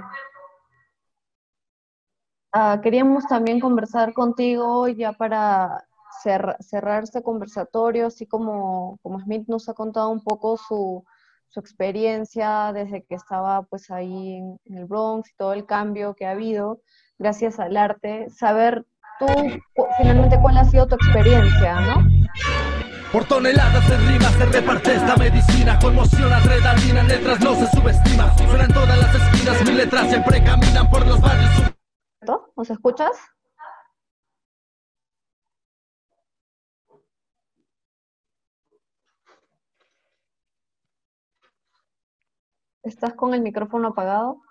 queríamos también conversar contigo ya para cerrar este conversatorio, así como Smith nos ha contado un poco su experiencia desde que estaba pues ahí en el Bronx y todo el cambio que ha habido gracias al arte. Saber tú finalmente cuál ha sido tu experiencia, ¿no? Por toneladas de rimas se reparte esta medicina, conmoción, adrenalina, en letras no se subestima. Suenan todas las esquinas, mis letras siempre caminan por los barrios. ¿Nos escuchas? ¿Estás con el micrófono apagado?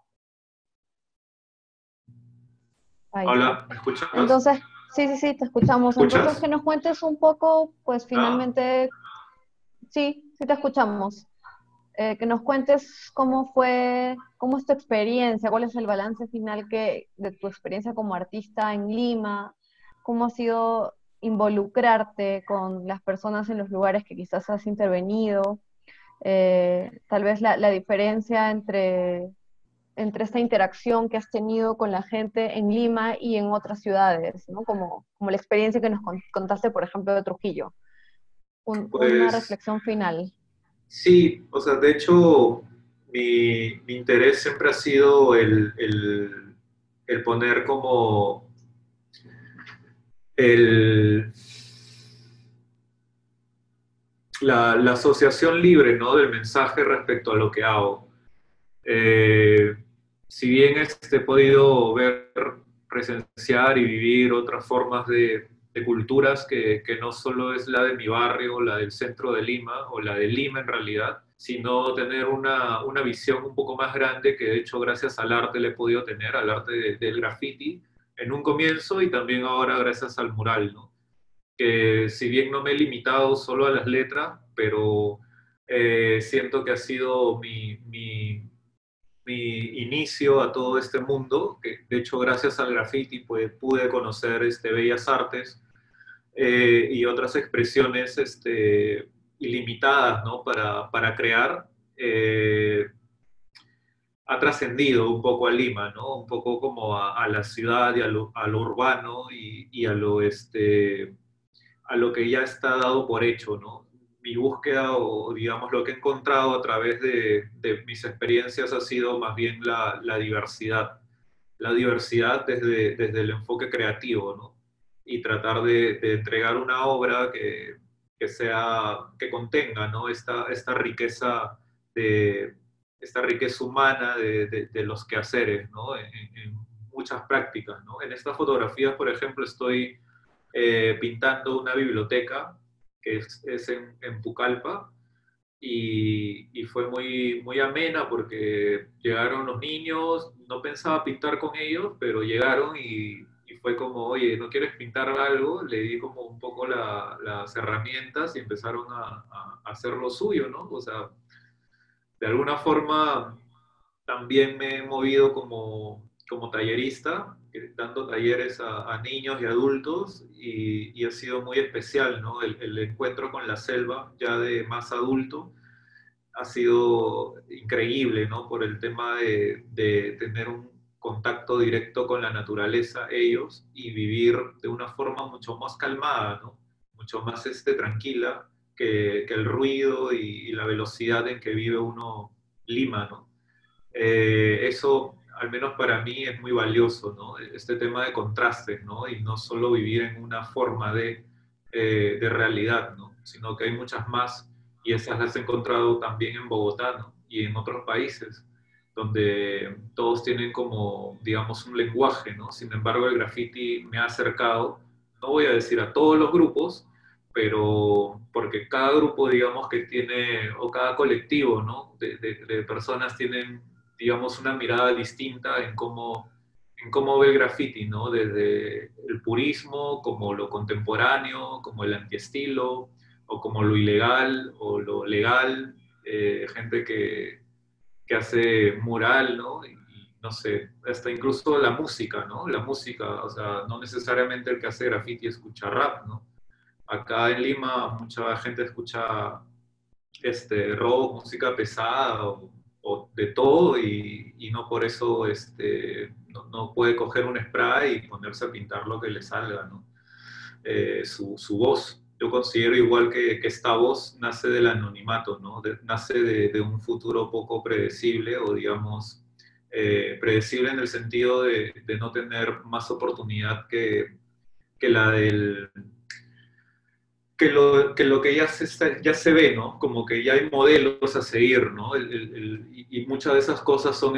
Ahí Hola, está. ¿me escuchas? Entonces, sí, te escuchamos. ¿Me escuchas? Entonces, que nos cuentes un poco, pues finalmente, sí te escuchamos. Que nos cuentes cómo es tu experiencia, cuál es el balance final de tu experiencia como artista en Lima, cómo ha sido involucrarte con las personas en los lugares que quizás has intervenido, tal vez la diferencia entre esta interacción que has tenido con la gente en Lima y en otras ciudades, ¿no? Como la experiencia que nos contaste, por ejemplo, de Trujillo. Una Pues reflexión final. sí, o sea, de hecho, mi interés siempre ha sido el poner como el, la asociación libre, ¿no?, del mensaje respecto a lo que hago. Si bien he podido ver, presenciar y vivir otras formas de culturas que no solo es la de mi barrio, la del centro de Lima, o la de Lima en realidad, sino tener una visión un poco más grande que de hecho gracias al arte le he podido tener, al arte del graffiti, en un comienzo y también ahora gracias al mural, ¿no? Que si bien no me he limitado solo a las letras, pero siento que ha sido mi inicio a todo este mundo, que de hecho gracias al graffiti pues, pude conocer bellas artes y otras expresiones ilimitadas, ¿no?, para crear. Ha trascendido un poco a Lima, ¿no? Un poco como a la ciudad y a lo urbano y a lo que ya está dado por hecho, ¿no? Mi búsqueda o digamos lo que he encontrado a través de mis experiencias ha sido más bien la diversidad. La diversidad desde el enfoque creativo, ¿no? Y tratar de entregar una obra que contenga, ¿no?, esta riqueza esta riqueza humana de los quehaceres, ¿no?, en muchas prácticas, ¿no? En estas fotografías, por ejemplo, estoy pintando una biblioteca que es en Pucallpa y fue muy amena porque llegaron los niños, no pensaba pintar con ellos, pero llegaron y fue como, oye, ¿no quieres pintar algo? Le di como un poco las herramientas y empezaron a hacer lo suyo, ¿no? O sea, de alguna forma también me he movido como tallerista, dando talleres a niños y adultos, y ha sido muy especial, ¿no? El encuentro con la selva, ya de más adulto, ha sido increíble, ¿no? Por el tema de tener un contacto directo con la naturaleza, ellos, y vivir de una forma mucho más calmada, ¿no? Mucho más tranquila que el ruido y la velocidad en que vive uno Lima, ¿no? Eso, al menos para mí, es muy valioso, ¿no? Este tema de contrastes, ¿no? Y no solo vivir en una forma de realidad, ¿no? Sino que hay muchas más, y esas las he encontrado también en Bogotá, ¿no? Y en otros países, donde todos tienen como, digamos, un lenguaje, ¿no? Sin embargo, el graffiti me ha acercado, no voy a decir a todos los grupos, pero porque cada grupo, digamos, que tiene, o cada colectivo, ¿no? De personas tienen, digamos, una mirada distinta en cómo ve el graffiti, ¿no? Desde el purismo, como lo contemporáneo, como el antiestilo, o como lo ilegal, o lo legal, gente que hace mural, ¿no? Y no sé, hasta incluso la música, ¿no? La música, o sea, no necesariamente el que hace graffiti escucha rap, ¿no? Acá en Lima mucha gente escucha rock, música pesada o de todo y no por eso no puede coger un spray y ponerse a pintar lo que le salga, ¿no? Su voz. Yo considero igual que esta voz nace del anonimato, ¿no? Nace de un futuro poco predecible o digamos predecible en el sentido de no tener más oportunidad que la del lo que ya se ve, ¿no? Como que ya hay modelos a seguir, ¿no? Y muchas de esas cosas son,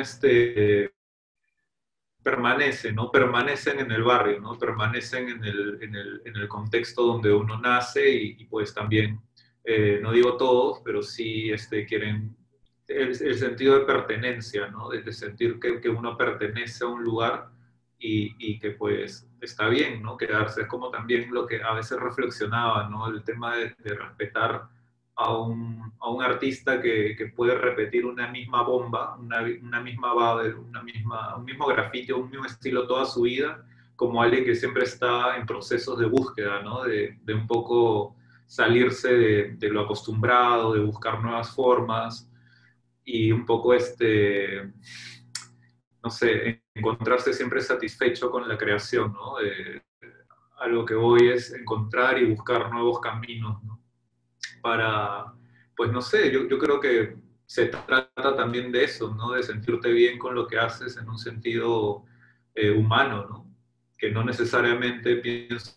permanecen, ¿no? Permanecen en el barrio, ¿no? Permanecen en el contexto donde uno nace y pues también, no digo todos, pero sí quieren el sentido de pertenencia, ¿no? De sentir que uno pertenece a un lugar y que pues está bien, ¿no? Quedarse. Es como también lo que a veces reflexionaba, ¿no? El tema de respetar a un artista que puede repetir una misma bomba, una misma baba, un mismo grafiti, un mismo estilo toda su vida, como alguien que siempre está en procesos de búsqueda, ¿no? De un poco salirse de lo acostumbrado, de buscar nuevas formas y un poco no sé, encontrarse siempre satisfecho con la creación, ¿no? Algo que voy es encontrar y buscar nuevos caminos, ¿no? Para, pues no sé, yo creo que se trata también de eso, ¿no? De sentirte bien con lo que haces en un sentido humano, ¿no? Que no necesariamente pienso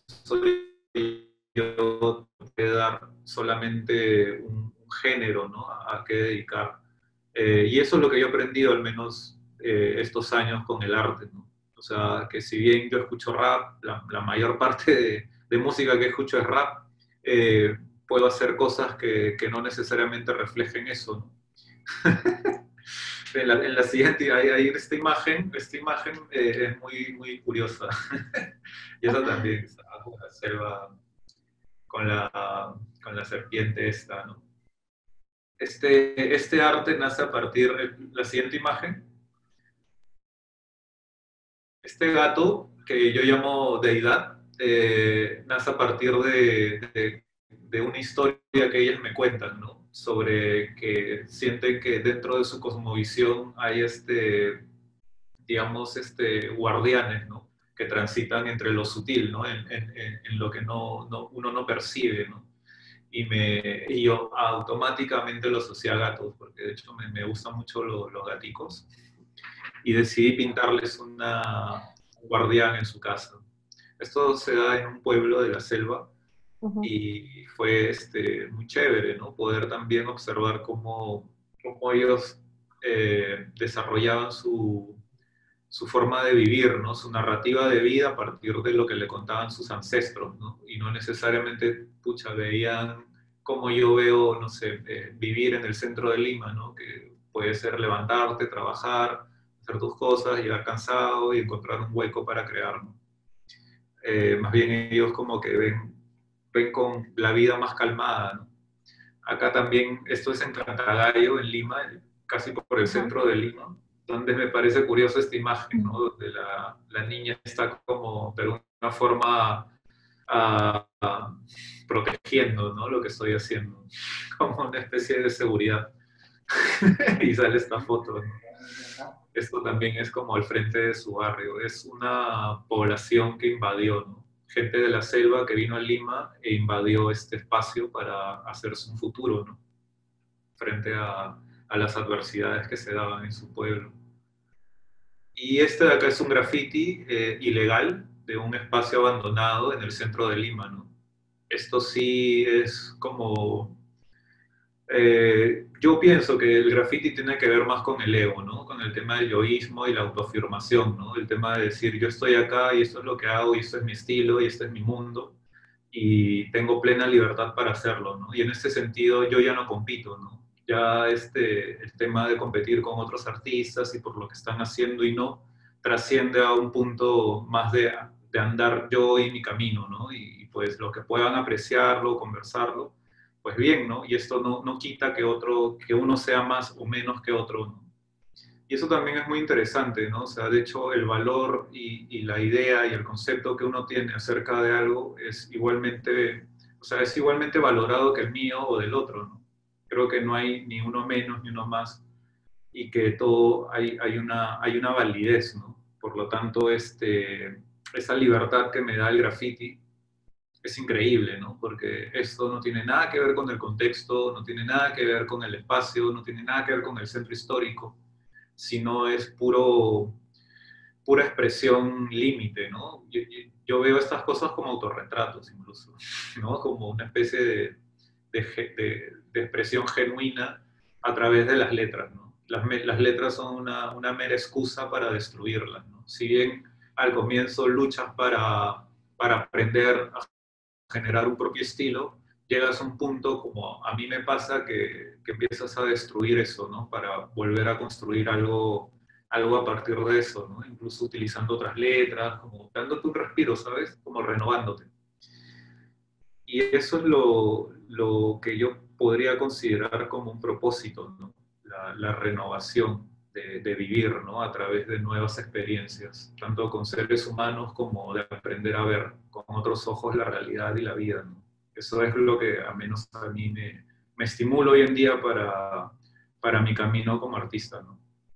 yo dar solamente un género, ¿no? A qué dedicar. Y eso es lo que yo he aprendido, al menos estos años con el arte, ¿no? O sea, que si bien yo escucho rap, la mayor parte de música que escucho es rap, puedo hacer cosas que no necesariamente reflejen eso, ¿no? En la siguiente, hay esta imagen es muy, muy curiosa. Y eso también está con la selva, con la serpiente esta, ¿no? Este arte nace a partir de la siguiente imagen. Este gato, que yo llamo deidad, nace a partir de una historia que ellas me cuentan, ¿no? Sobre que sienten que dentro de su cosmovisión hay digamos, guardianes, ¿no? Que transitan entre lo sutil, ¿no? En lo que uno no percibe, ¿no? Y yo automáticamente lo asocié a gatos, porque de hecho me gustan mucho los gaticos, y decidí pintarles un guardián en su casa. Esto se da en un pueblo de la selva, y fue muy chévere, ¿no? Poder también observar cómo ellos desarrollaban su forma de vivir, ¿no? Su narrativa de vida a partir de lo que le contaban sus ancestros, ¿no? Y no necesariamente, pucha, veían como yo veo, no sé, vivir en el centro de Lima, ¿no? Que puede ser levantarte, trabajar, hacer tus cosas, llegar cansado y encontrar un hueco para crear, ¿no? más bien ellos como que ven con la vida más calmada, ¿no? Acá también, esto es en Cantagallo, en Lima, casi por el centro de Lima, donde me parece curiosa esta imagen, ¿no? Donde la niña está como de alguna forma protegiendo, ¿no? Lo que estoy haciendo, como una especie de seguridad. Y sale esta foto, ¿no? Esto también es como al frente de su barrio, es una población que invadió, ¿no? Gente de la selva que vino a Lima e invadió este espacio para hacerse un futuro, ¿no? Frente a las adversidades que se daban en su pueblo. Y este de acá es un graffiti ilegal de un espacio abandonado en el centro de Lima, ¿no? Esto sí es como... yo pienso que el graffiti tiene que ver más con el ego, ¿no? Con el tema del yoísmo y la autoafirmación, ¿no? El tema de decir, yo estoy acá y esto es lo que hago y esto es mi estilo y este es mi mundo y tengo plena libertad para hacerlo, ¿no? Y en este sentido yo ya no compito, ¿no? Ya el tema de competir con otros artistas y por lo que están haciendo y no, trasciende a un punto más de andar yo y mi camino, ¿no? Y pues los que puedan apreciarlo, conversarlo, pues bien, ¿no? Y esto no quita que uno sea más o menos que otro, ¿no? Y eso también es muy interesante, ¿no? O sea, de hecho, el valor y la idea y el concepto que uno tiene acerca de algo es igualmente, o sea, es igualmente valorado que el mío o del otro, ¿no? Creo que no hay ni uno menos ni uno más y que todo hay una validez, ¿no? Por lo tanto, esa libertad que me da el graffiti es increíble, ¿no? Porque esto no tiene nada que ver con el contexto, no tiene nada que ver con el espacio, no tiene nada que ver con el centro histórico, sino es pura expresión límite, ¿no? Yo veo estas cosas como autorretratos incluso, ¿no? Como una especie de expresión genuina a través de las letras, ¿no? Las letras son una mera excusa para destruirlas, ¿no? Si bien al comienzo luchas para aprender a generar un propio estilo, llegas a un punto, como a mí me pasa, que empiezas a destruir eso, ¿no? Para volver a construir algo a partir de eso, ¿no? Incluso utilizando otras letras, como dándote un respiro, ¿sabes? Como renovándote. Y eso es lo que yo podría considerar como un propósito, ¿no? La renovación de vivir, ¿no? A través de nuevas experiencias, tanto con seres humanos como de aprender a ver con otros ojos la realidad y la vida, ¿no? Eso es lo que a menos a mí me estimula hoy en día para mi camino como artista, ¿no?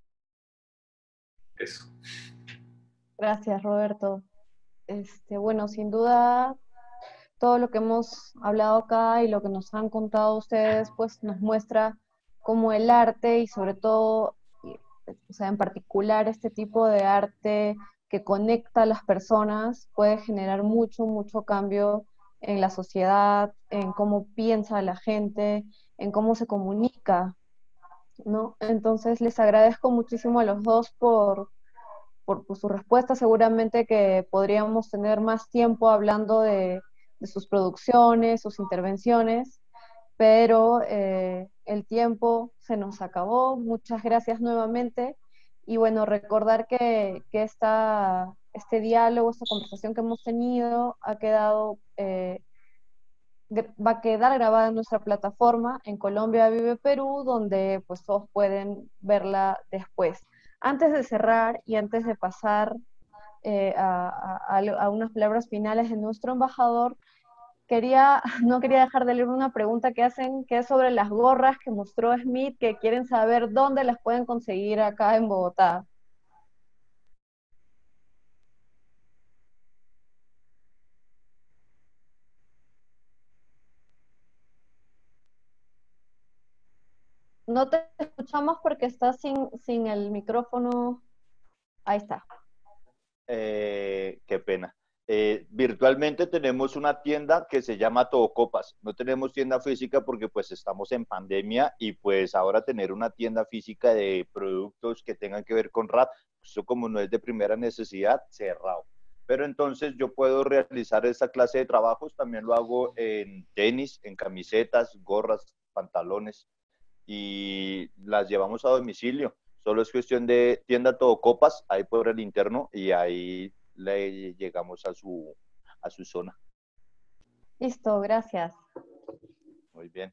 Eso. Gracias, Roberto. Bueno, sin duda, todo lo que hemos hablado acá y lo que nos han contado ustedes, pues nos muestra cómo el arte y sobre todo, o sea, en particular este tipo de arte que conecta a las personas puede generar mucho, mucho cambio en la sociedad, en cómo piensa la gente, en cómo se comunica, ¿no? Entonces les agradezco muchísimo a los dos por su respuesta. Seguramente que podríamos tener más tiempo hablando de sus producciones, sus intervenciones, pero el tiempo se nos acabó. Muchas gracias nuevamente. Y bueno, recordar que este diálogo, esta conversación que hemos tenido ha quedado, va a quedar grabada en nuestra plataforma en Colombia Vive Perú, donde pues todos pueden verla después. Antes de cerrar y antes de pasar a unas palabras finales de nuestro embajador, no quería dejar de leer una pregunta que hacen, que es sobre las gorras que mostró Smith, que quieren saber dónde las pueden conseguir acá en Bogotá. No te escuchamos porque estás sin el micrófono. Ahí está. Qué pena. Virtualmente tenemos una tienda que se llama Todo Copas. No tenemos tienda física porque pues estamos en pandemia y pues ahora tener una tienda física de productos que tengan que ver con rap, eso como no es de primera necesidad, cerrado. Pero entonces yo puedo realizar esta clase de trabajos, también lo hago en tenis, en camisetas, gorras, pantalones y las llevamos a domicilio. Solo es cuestión de tienda Todo Copas, ahí por el interno, y ahí le llegamos a su zona. Listo, gracias. Muy bien.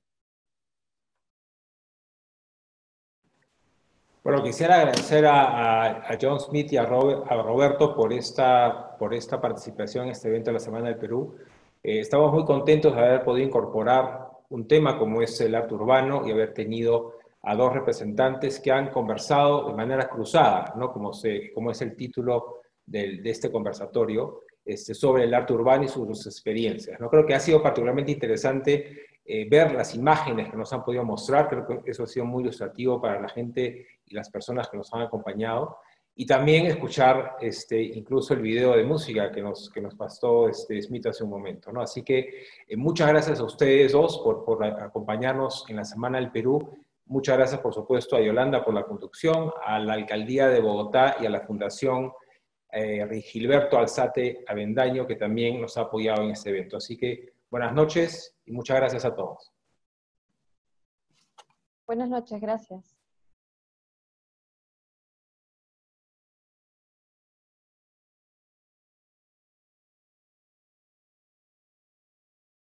Bueno, quisiera agradecer a John Smith y a Roberto por esta participación en este evento de la Semana del Perú. Estamos muy contentos de haber podido incorporar un tema como es el arte urbano y haber tenido a dos representantes que han conversado de manera cruzada, ¿no? Como es el título de este conversatorio, sobre el arte urbano y sus experiencias, ¿no? Creo que ha sido particularmente interesante ver las imágenes que nos han podido mostrar. Creo que eso ha sido muy ilustrativo para la gente y las personas que nos han acompañado, y también escuchar incluso el video de música que nos pasó Smith hace un momento, ¿no? Así que muchas gracias a ustedes dos por acompañarnos en la Semana del Perú. Muchas gracias, por supuesto, a Yolanda por la conducción, a la Alcaldía de Bogotá y a la Fundación Gilberto Alzate Avendaño, que también nos ha apoyado en este evento. Así que buenas noches y muchas gracias a todos. Buenas noches, gracias.